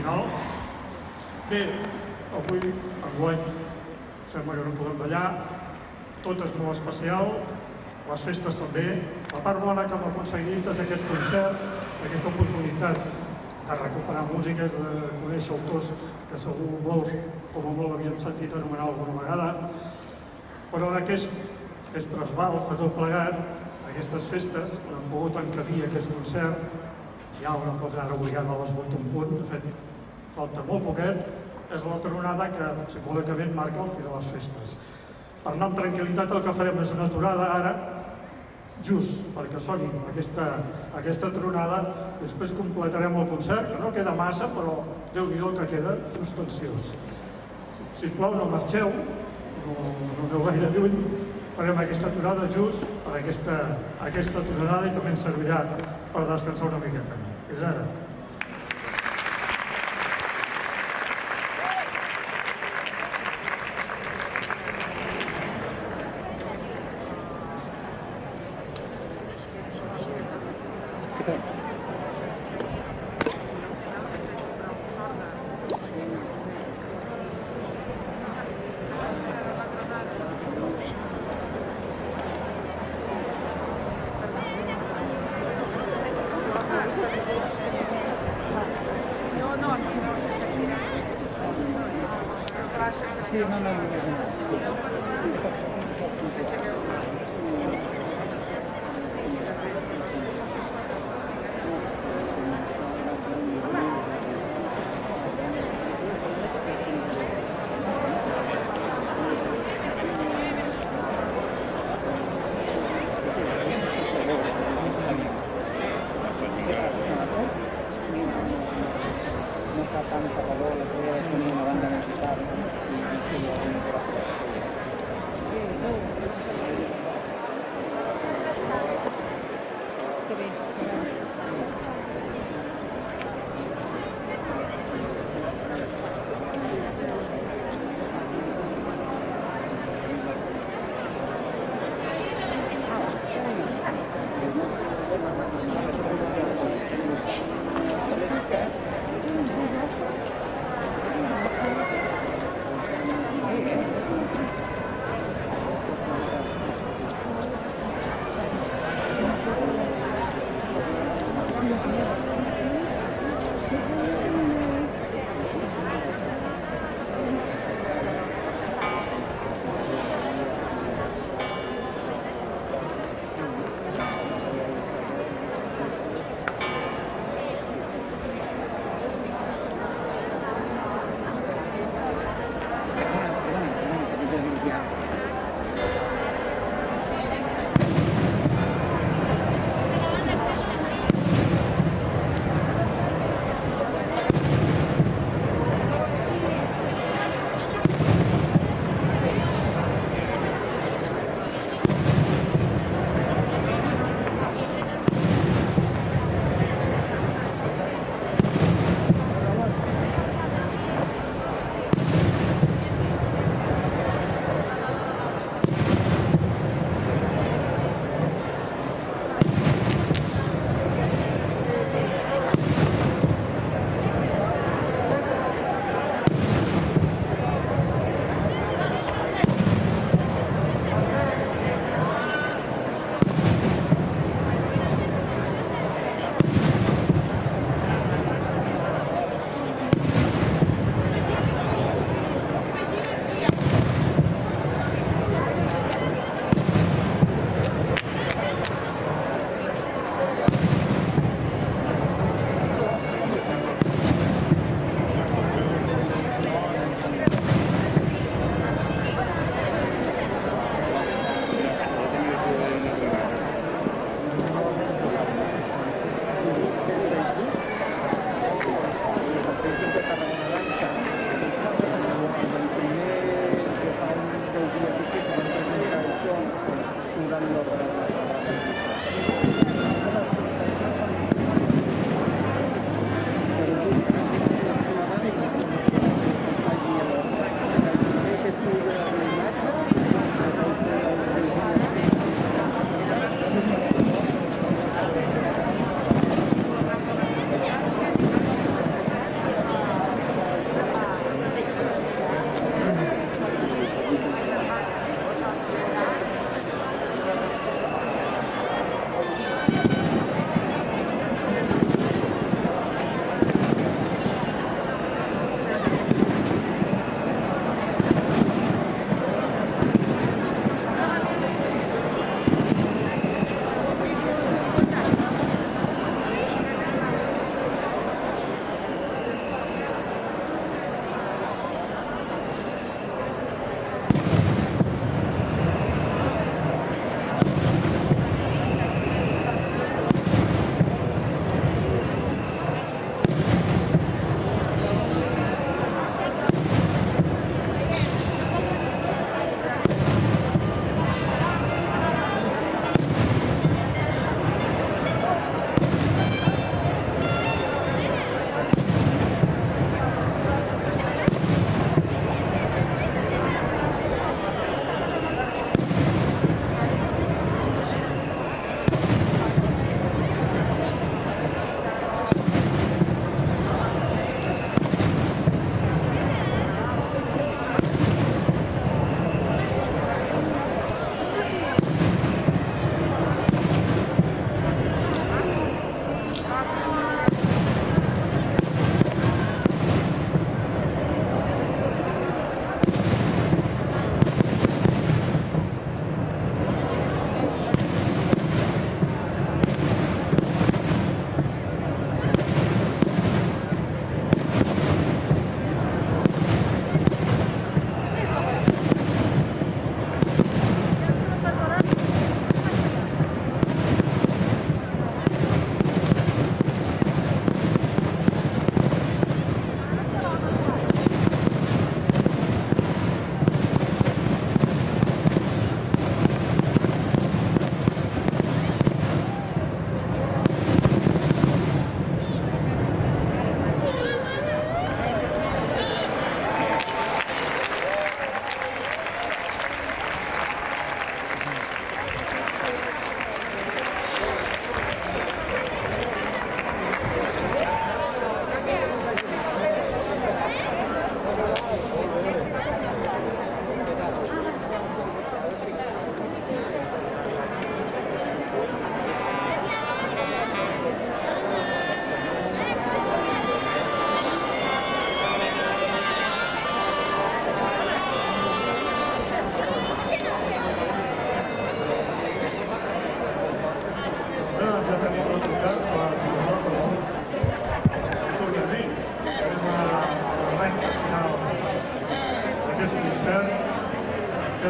final. Bé, avui, enguany, sembla que no podem ballar, tot és molt especial, les festes també. La part bona que hem aconseguit és aquest concert, aquesta oportunitat de recuperar músiques, de conèixer autors que segur molts, com a molt, havien sentit anomenar alguna vegada. Però en aquest, aquest trasbals de tot plegat, aquestes festes, on hem pogut encabir aquest concert, hi ha una cosa ara obligada a les vuit un punt, de fet, falta molt poquet, és la tronada que simbòlicament marca el fi de les festes. Per anar amb tranquil·litat el que farem és una aturada ara, just perquè soni aquesta, aquesta tronada, després completarem el concert, que no queda massa, però Déu-n'hi-do el que queda substanciós. Sisplau, no marxeu, no, no aneu gaire lluny, farem aquesta aturada just per aquesta, aquesta tronada i també ens servirà per descansar una miqueta. És ara. Sí, no, no, no. No fa tanta calor, l'altre dia vaig tenir una banda musical i, i, i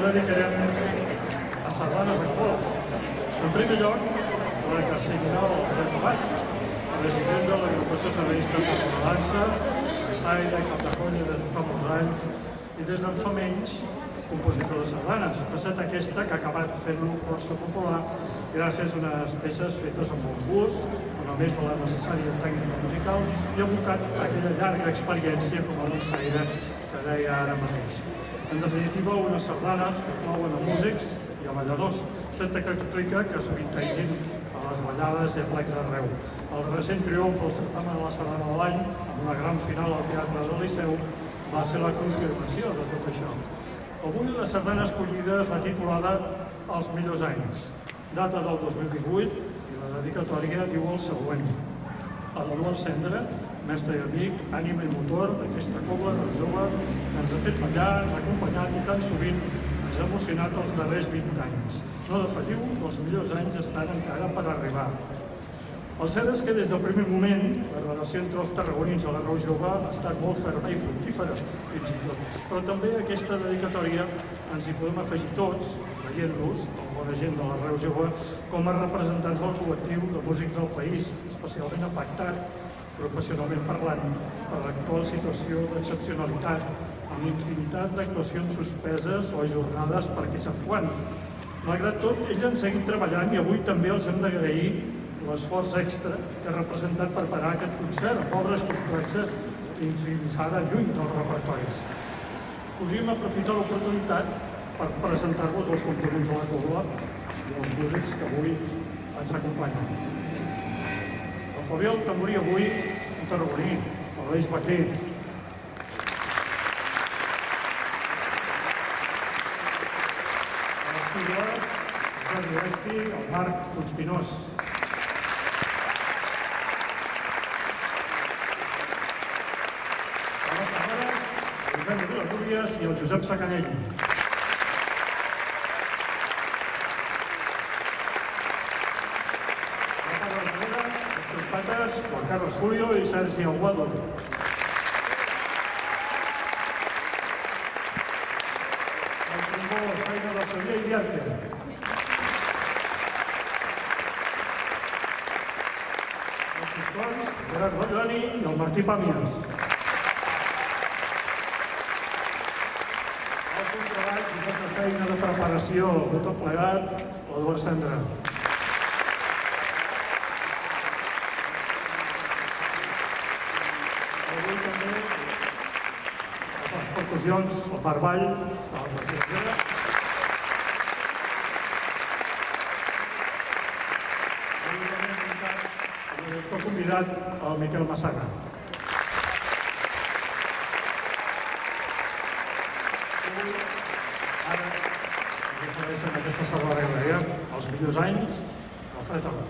dedicarem a sardanes actuals. En primer lloc, la que seguirà el Fred Bach, president de l'Agrupació Sardanista per la Dansa, de Saire, Capdecolla des de fa molts anys, i des d'en fa menys, compositor de sardanes, faceta aquesta que ha acabat fent-lo força popular gràcies a unes peces fetes amb bon gust, on a més de la necessària tècnica musical, i ha abocat aquella llarga experiència com a dansaire que deia ara mateix. En definitiva, unes sardanes que plouen a músics i a balladors, feta que explica que sovintegin a les ballades i a plecs d'arreu. El recent triomf al certamen de la sardana de l'any, amb una gran final al Teatre del Liceu, va ser la confirmació de tot això. Avui la sardana escollida és la titulada Els millors anys, data del dos mil divuit, i la dedicatòria diu el següent. A l'Eduard Cendra, mestre i amic, ànima i motor d'aquesta cobla del jove que ens ha fet ballar, ens ha acompanyat i tan sovint ens ha emocionat els darrers vint anys. No defalliu, els millors anys estan encara per arribar. El cert és que des del primer moment la relació entre els tarragonins i l'Arreu Jove ha estat molt ferma i fructífera, fins i tot. Però també aquesta dedicatòria ens hi podem afegir tots, veient-los, el bona gent de l'Arreu Jove, com a representants del col·lectiu de músics del país, especialment afectat, professionalment parlant, per l'actual situació d'excepcionalitat, amb infinitat d'actuacions suspeses o ajornades per qui sap quan. Malgrat tot, ells han seguit treballant i avui també els hem d'agrair l'esforç extra que ha representat preparar aquest concert amb obres complexes i fins ara lluny dels repertoris. Podríem aprofitar l'oportunitat per presentar-vos els components de la cobla i els músics que avui ens acompanyen. El Fabià el tamborí avui, un tarragoní, l'Aleix Baquer. Els figures, el Jordi Resti, el Marc Puigpinós. I el Josep Sacanell. La part de la manera, les trompetes, Juan Carlos Julio i Sergi Aguado. El trombó, feina del Xavier Iriarte. Els pistons, Gerard Rodrani i el Martí Pàmies. Feina de preparació de tot plegat, l'Eduard Cendra. Avui també les percussions, el barball, el Martí Rivera. Avui també hem portat el director convidat, el Miquel Massaga. Ara, us ofereixen aquesta sardana que deia, els millors anys, el Fred Bach.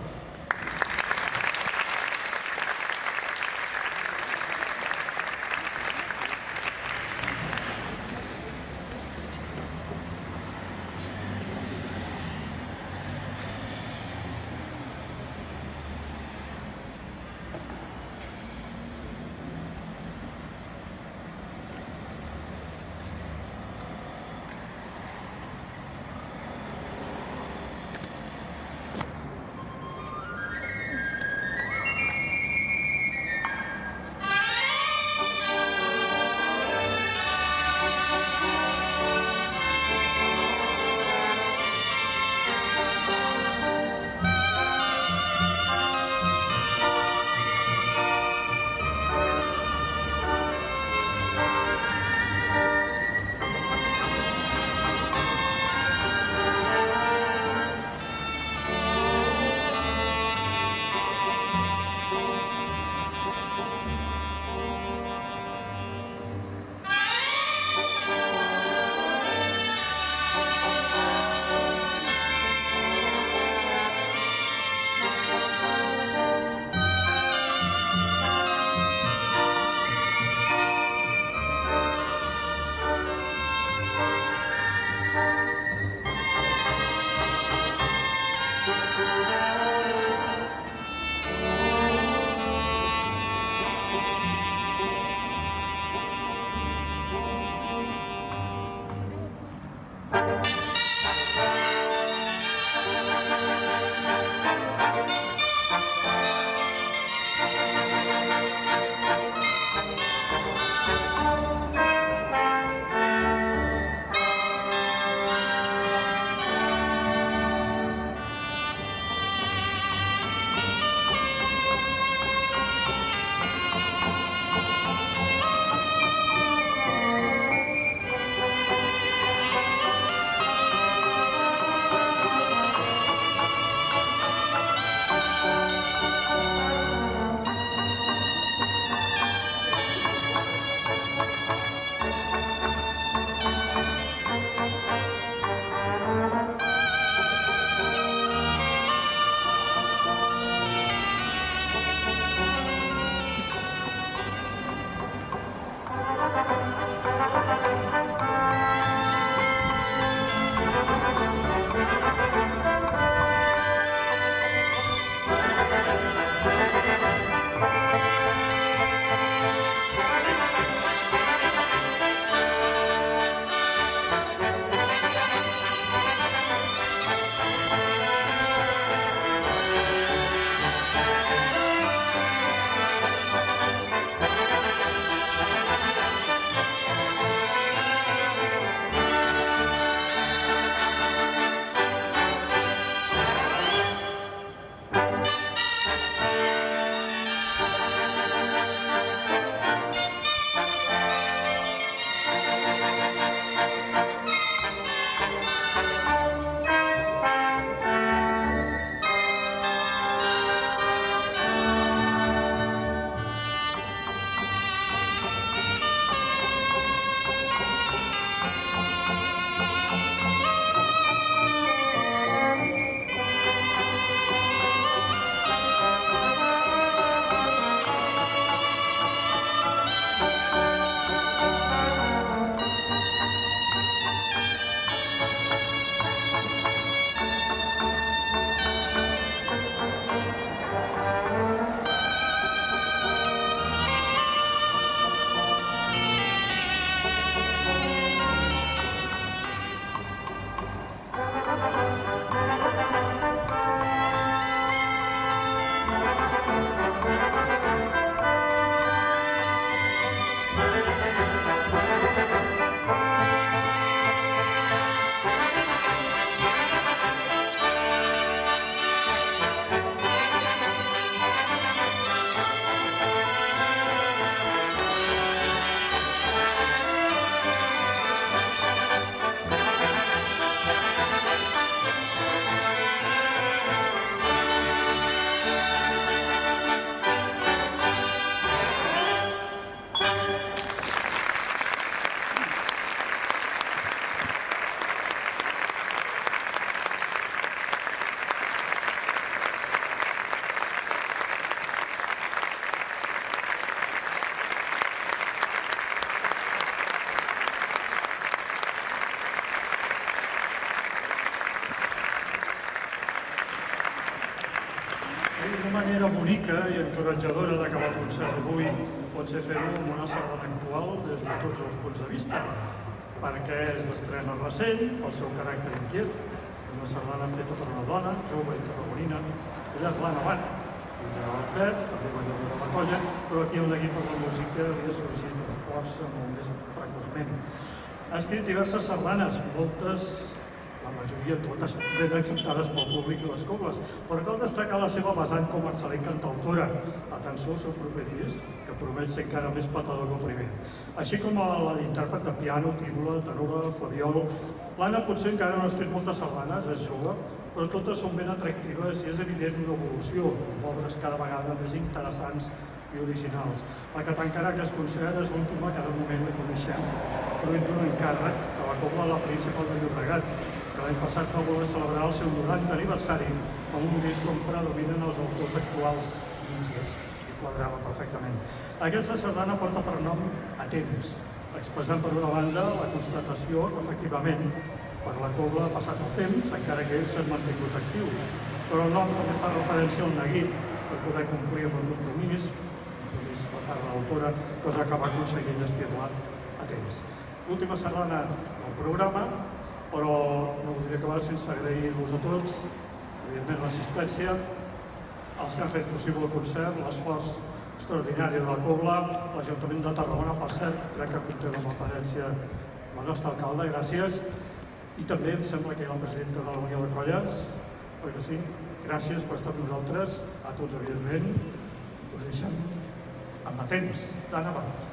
Una manera bonica i encoratjadora d'acabar el concert d'avui pot ser fer-ho amb una sardana actual des de tots els punts de vista, perquè és d'estrena recent, pel seu caràcter inquiet, una sardana feta per una dona, jove i tarragonina. Ella és l'Anna Bat, filla d'Alfred, també balladora de la colla, però aquí el neguit per la música havia sorgit amb força molt més precoçment. Ha escrit diverses sardanes, moltes, la majoria, totes ben acceptades pel públic i les cobles, però cal destacar la seva vessant com a excel·lent cantautora. Atenció al seu proper disc, que promet ser encara més patador que el primer. Així com la d'intèrpret de piano, tíbola, tenora, flabiol. L'Anna potser encara no ha escrit moltes sardanes, és jove, però totes són ben atractives i és evident una evolució, amb obres cada vegada més interessants i originals. La que tancarà aquest concert és l'última que de moment la coneixem, fruit d'un encàrrec de la Cobla La Principal de Llobregat, que l'any passat va voler celebrar el seu norantè aniversari amb un disc on predominen els autors actuals índies, i quadrava perfectament. Aquesta sardana porta per nom A Temps, expressant per una banda la constatació que efectivament per la Cobla ha passat el temps, encara que ells s'han mantingut actius, però el nom també fa referència al neguit per poder complir amb el compromís, compromís per part de l'autora, cosa que va aconseguir enllestir-la a temps. L'última sardana del programa, però no voldria acabar sense agrair-vos a tots, evidentment l'assistència, els que han fet possible el concert, l'esforç extraordinari de la Cobla, l'Ajuntament de Tarragona, per cert, crec que comptem amb la presència del nostre alcalde, gràcies, i també em sembla que hi ha la presidenta de la Unió de Colles, perquè sí, gràcies per estar amb nosaltres, a tots evidentment, us deixem amb A Temps, d'Anna Bat.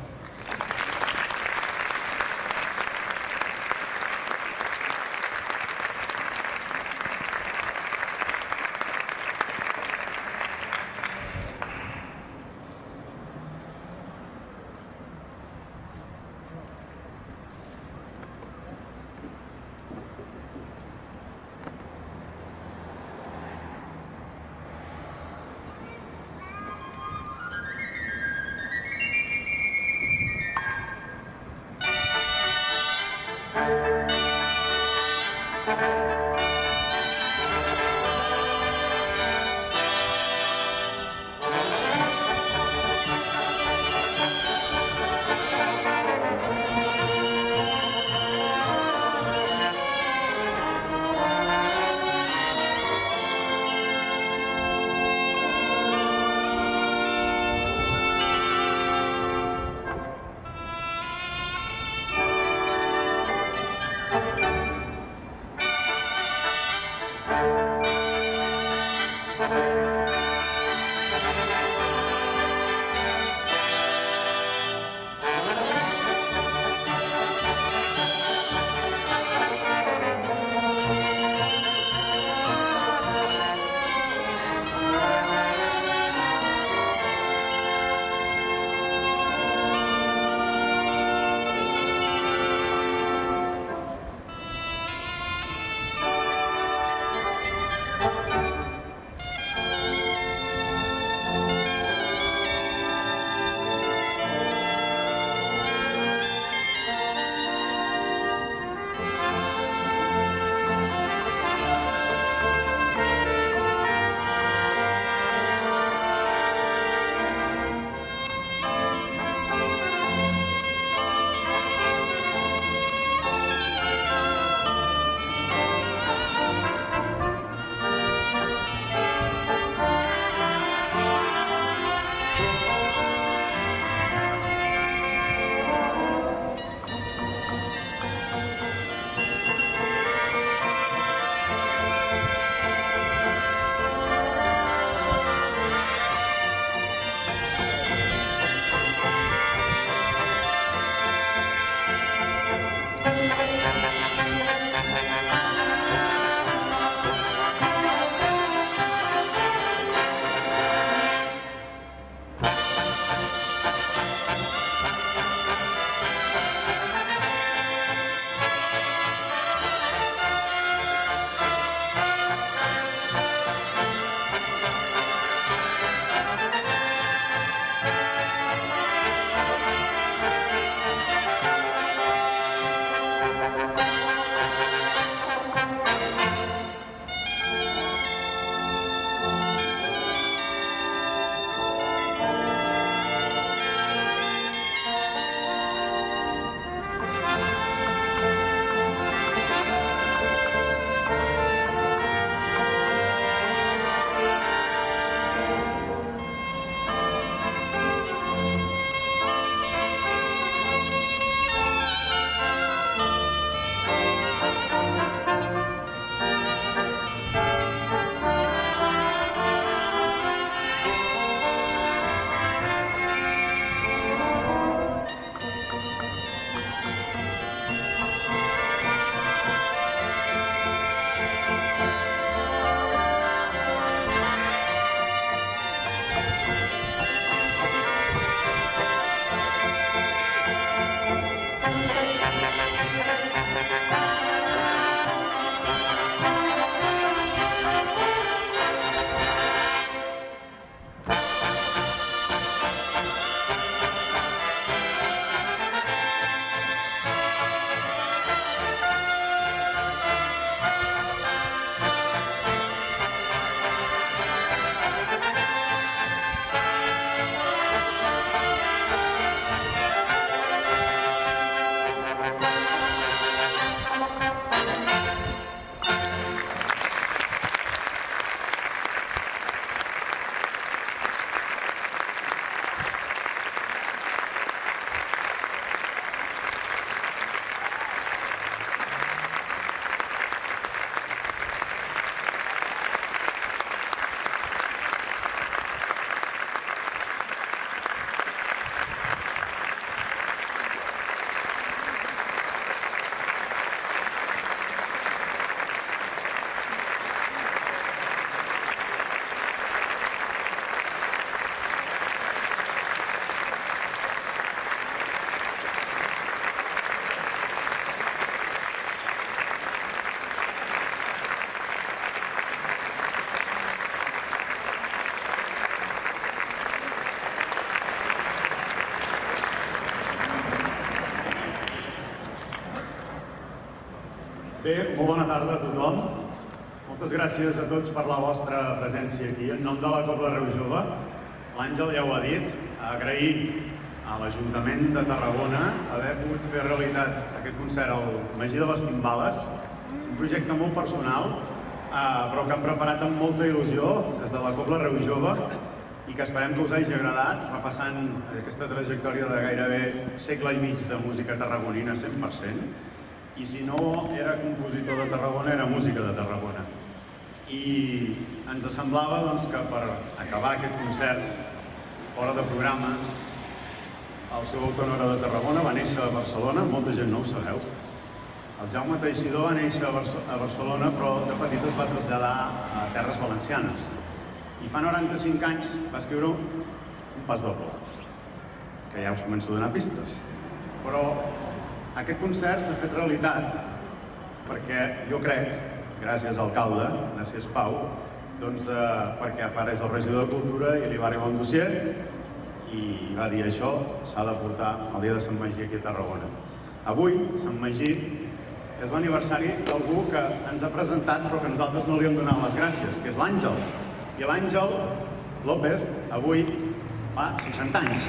Bé, molt bona tarda a tothom. Moltes gràcies a tots per la vostra presència aquí. En nom de la Cobla Reu Jove, l'Àngel ja ho ha dit, agrair a l'Ajuntament de Tarragona haver pogut fer realitat aquest concert al Magí de les Timbales, un projecte molt personal, però que hem preparat amb molta il·lusió des de la Cobla Reu Jove i que esperem que us hagi agradat, repassant aquesta trajectòria de gairebé segle i mig de música tarragonina cent per cent. I si no era compositor de Tarragona, era música de Tarragona. I ens semblava que per acabar aquest concert fora de programa, el seu autor de Tarragona va néixer a Barcelona, molta gent no ho sabeu. El Jaume Teixidor va néixer a Barcelona, però de petit es va traslladar a Terres Valencianes. I fa noranta-cinc anys va escriure un pas doble, que ja us començo a donar pistes. Però aquest concert s'ha fet realitat perquè jo crec, gràcies al alcalde, gràcies Pau, doncs perquè a part és el regidor de Cultura i li va arribar un dossier i va dir això s'ha de portar el dia de Sant Magí aquí a Tarragona. Avui, Sant Magí, és l'aniversari d'algú que ens ha presentat però que nosaltres no li hem donat les gràcies, que és l'Àngel. I l'Àngel López avui fa seixanta anys.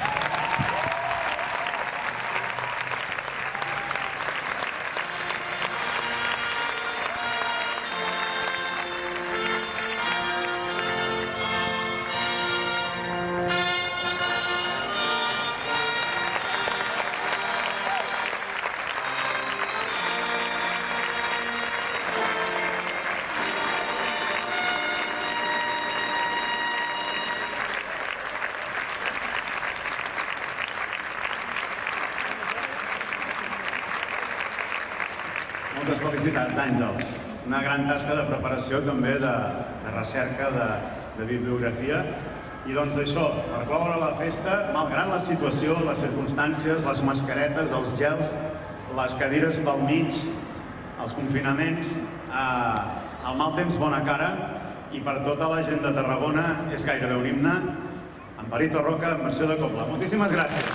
Moltes felicitats, Àngel. Una gran tasca de preparació també, de recerca, de bibliografia. I doncs això, per cloure la festa, malgrat la situació, les circumstàncies, les mascaretes, els gels, les cadires pel mig, els confinaments, el mal temps bona cara, i per tota la gent de Tarragona és gairebé un himne, Amparito Roca, en versió de cobla. Moltíssimes gràcies.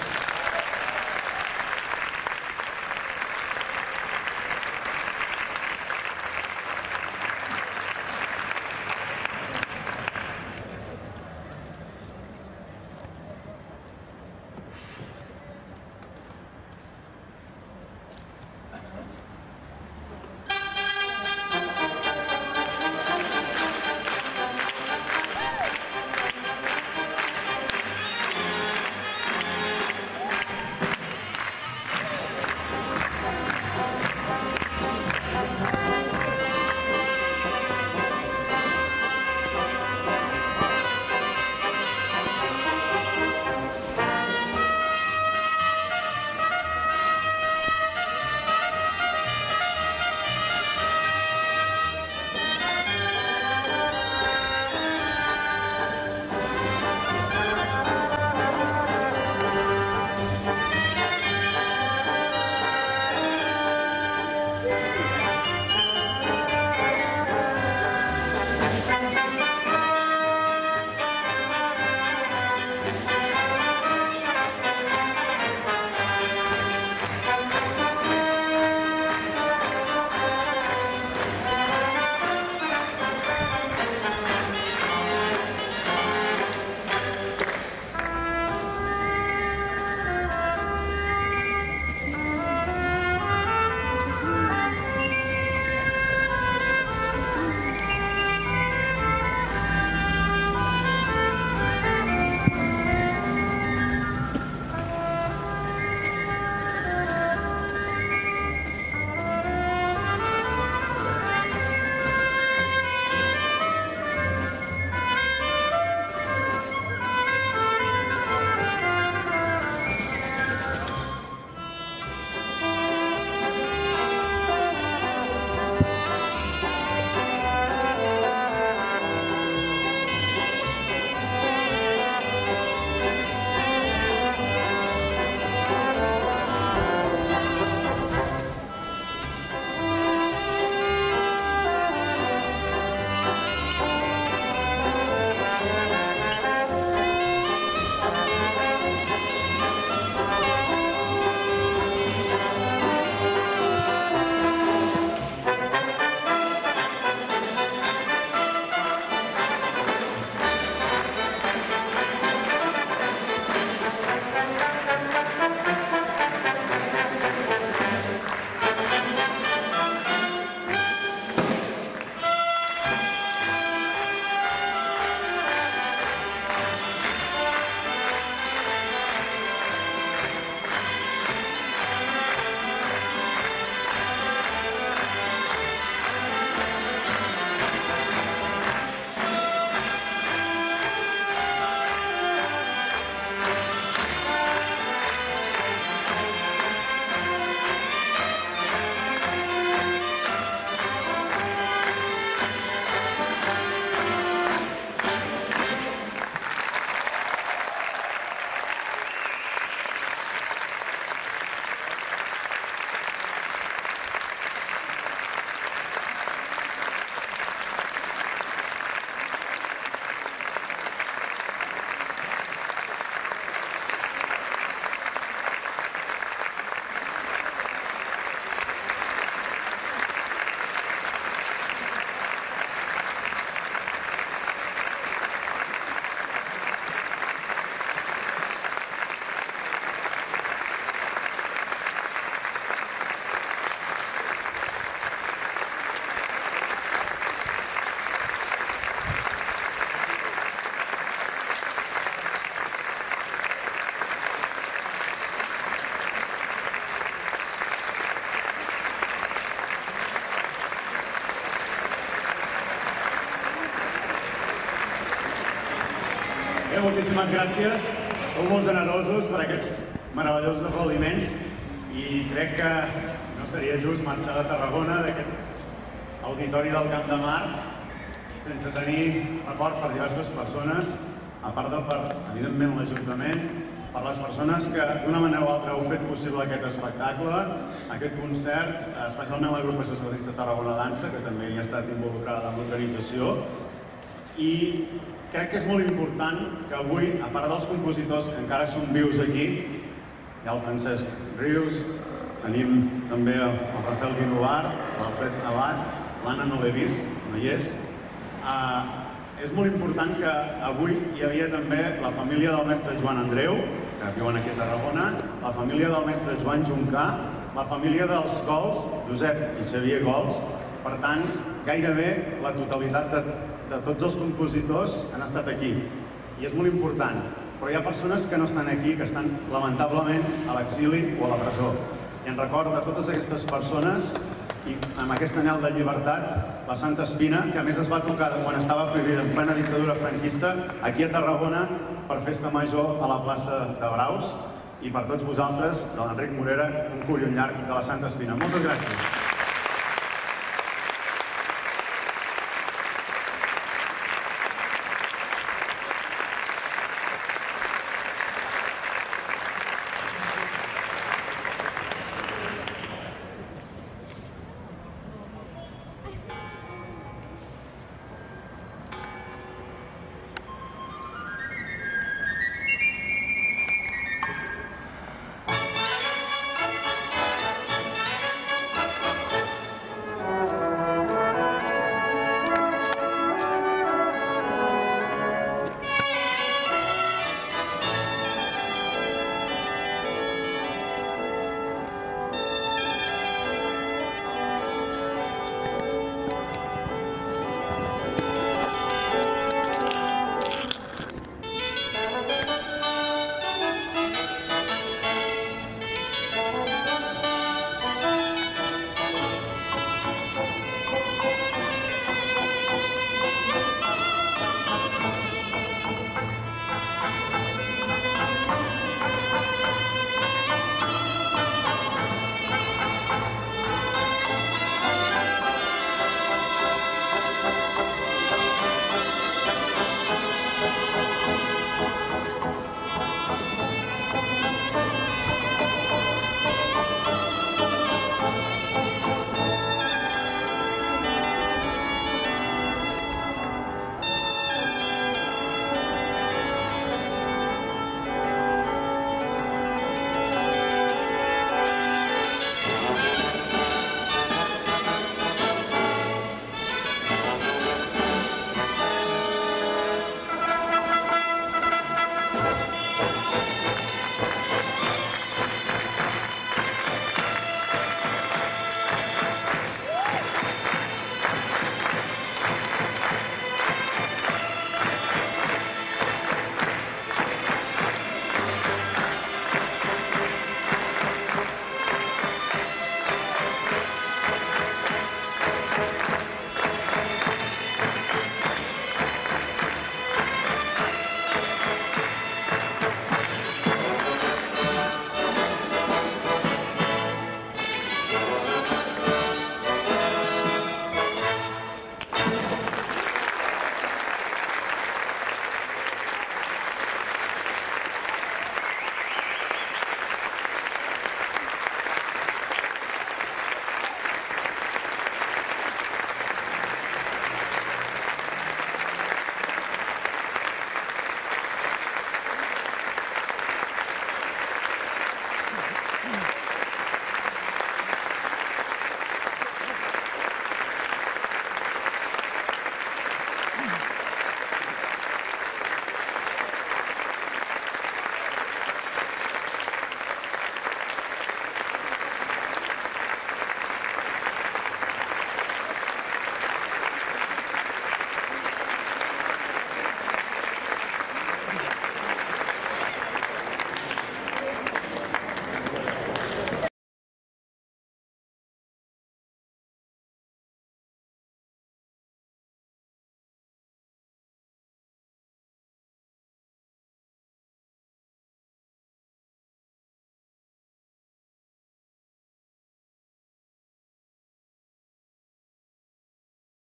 Bé, moltíssimes gràcies. Sou molt generosos per aquests meravellosos aplaudiments i crec que no seria just marxar de Tarragona, d'aquest auditori del Camp de Mar, sense tenir record per diverses persones, a part de per, evidentment, l'Ajuntament, per les persones que d'una manera o altra heu fet possible aquest espectacle, aquest concert, especialment l'Agrupació Socialista Tarragona Dansa, que també hi ha estat involucrada en l'organització. I crec que és molt important que avui, a part dels compositors que encara són vius aquí, hi ha el Francesc Rius, tenim també el Rafael Guinovar, l'Alfred Abad, l'Anna no l'he vist, no hi és. És molt important que avui hi havia també la família del mestre Joan Andreu, que viuen aquí a Tarragona, la família del mestre Joan Juncà, la família dels Gols, Josep i Xavier Gols. Per tant, gairebé la totalitat de, de tots els compositors han estat aquí. I és molt important. Però hi ha persones que no estan aquí, que estan lamentablement a l'exili o a la presó. I en record de totes aquestes persones i amb aquest anyel de llibertat, la Santa Espina, que a més es va tocar quan estava prohibida en plena dictadura franquista, aquí a Tarragona, per festa major a la plaça de Braus, i per tots vosaltres, de l'Enric Morera, un curió llarg de la Santa Espina. Moltes gràcies.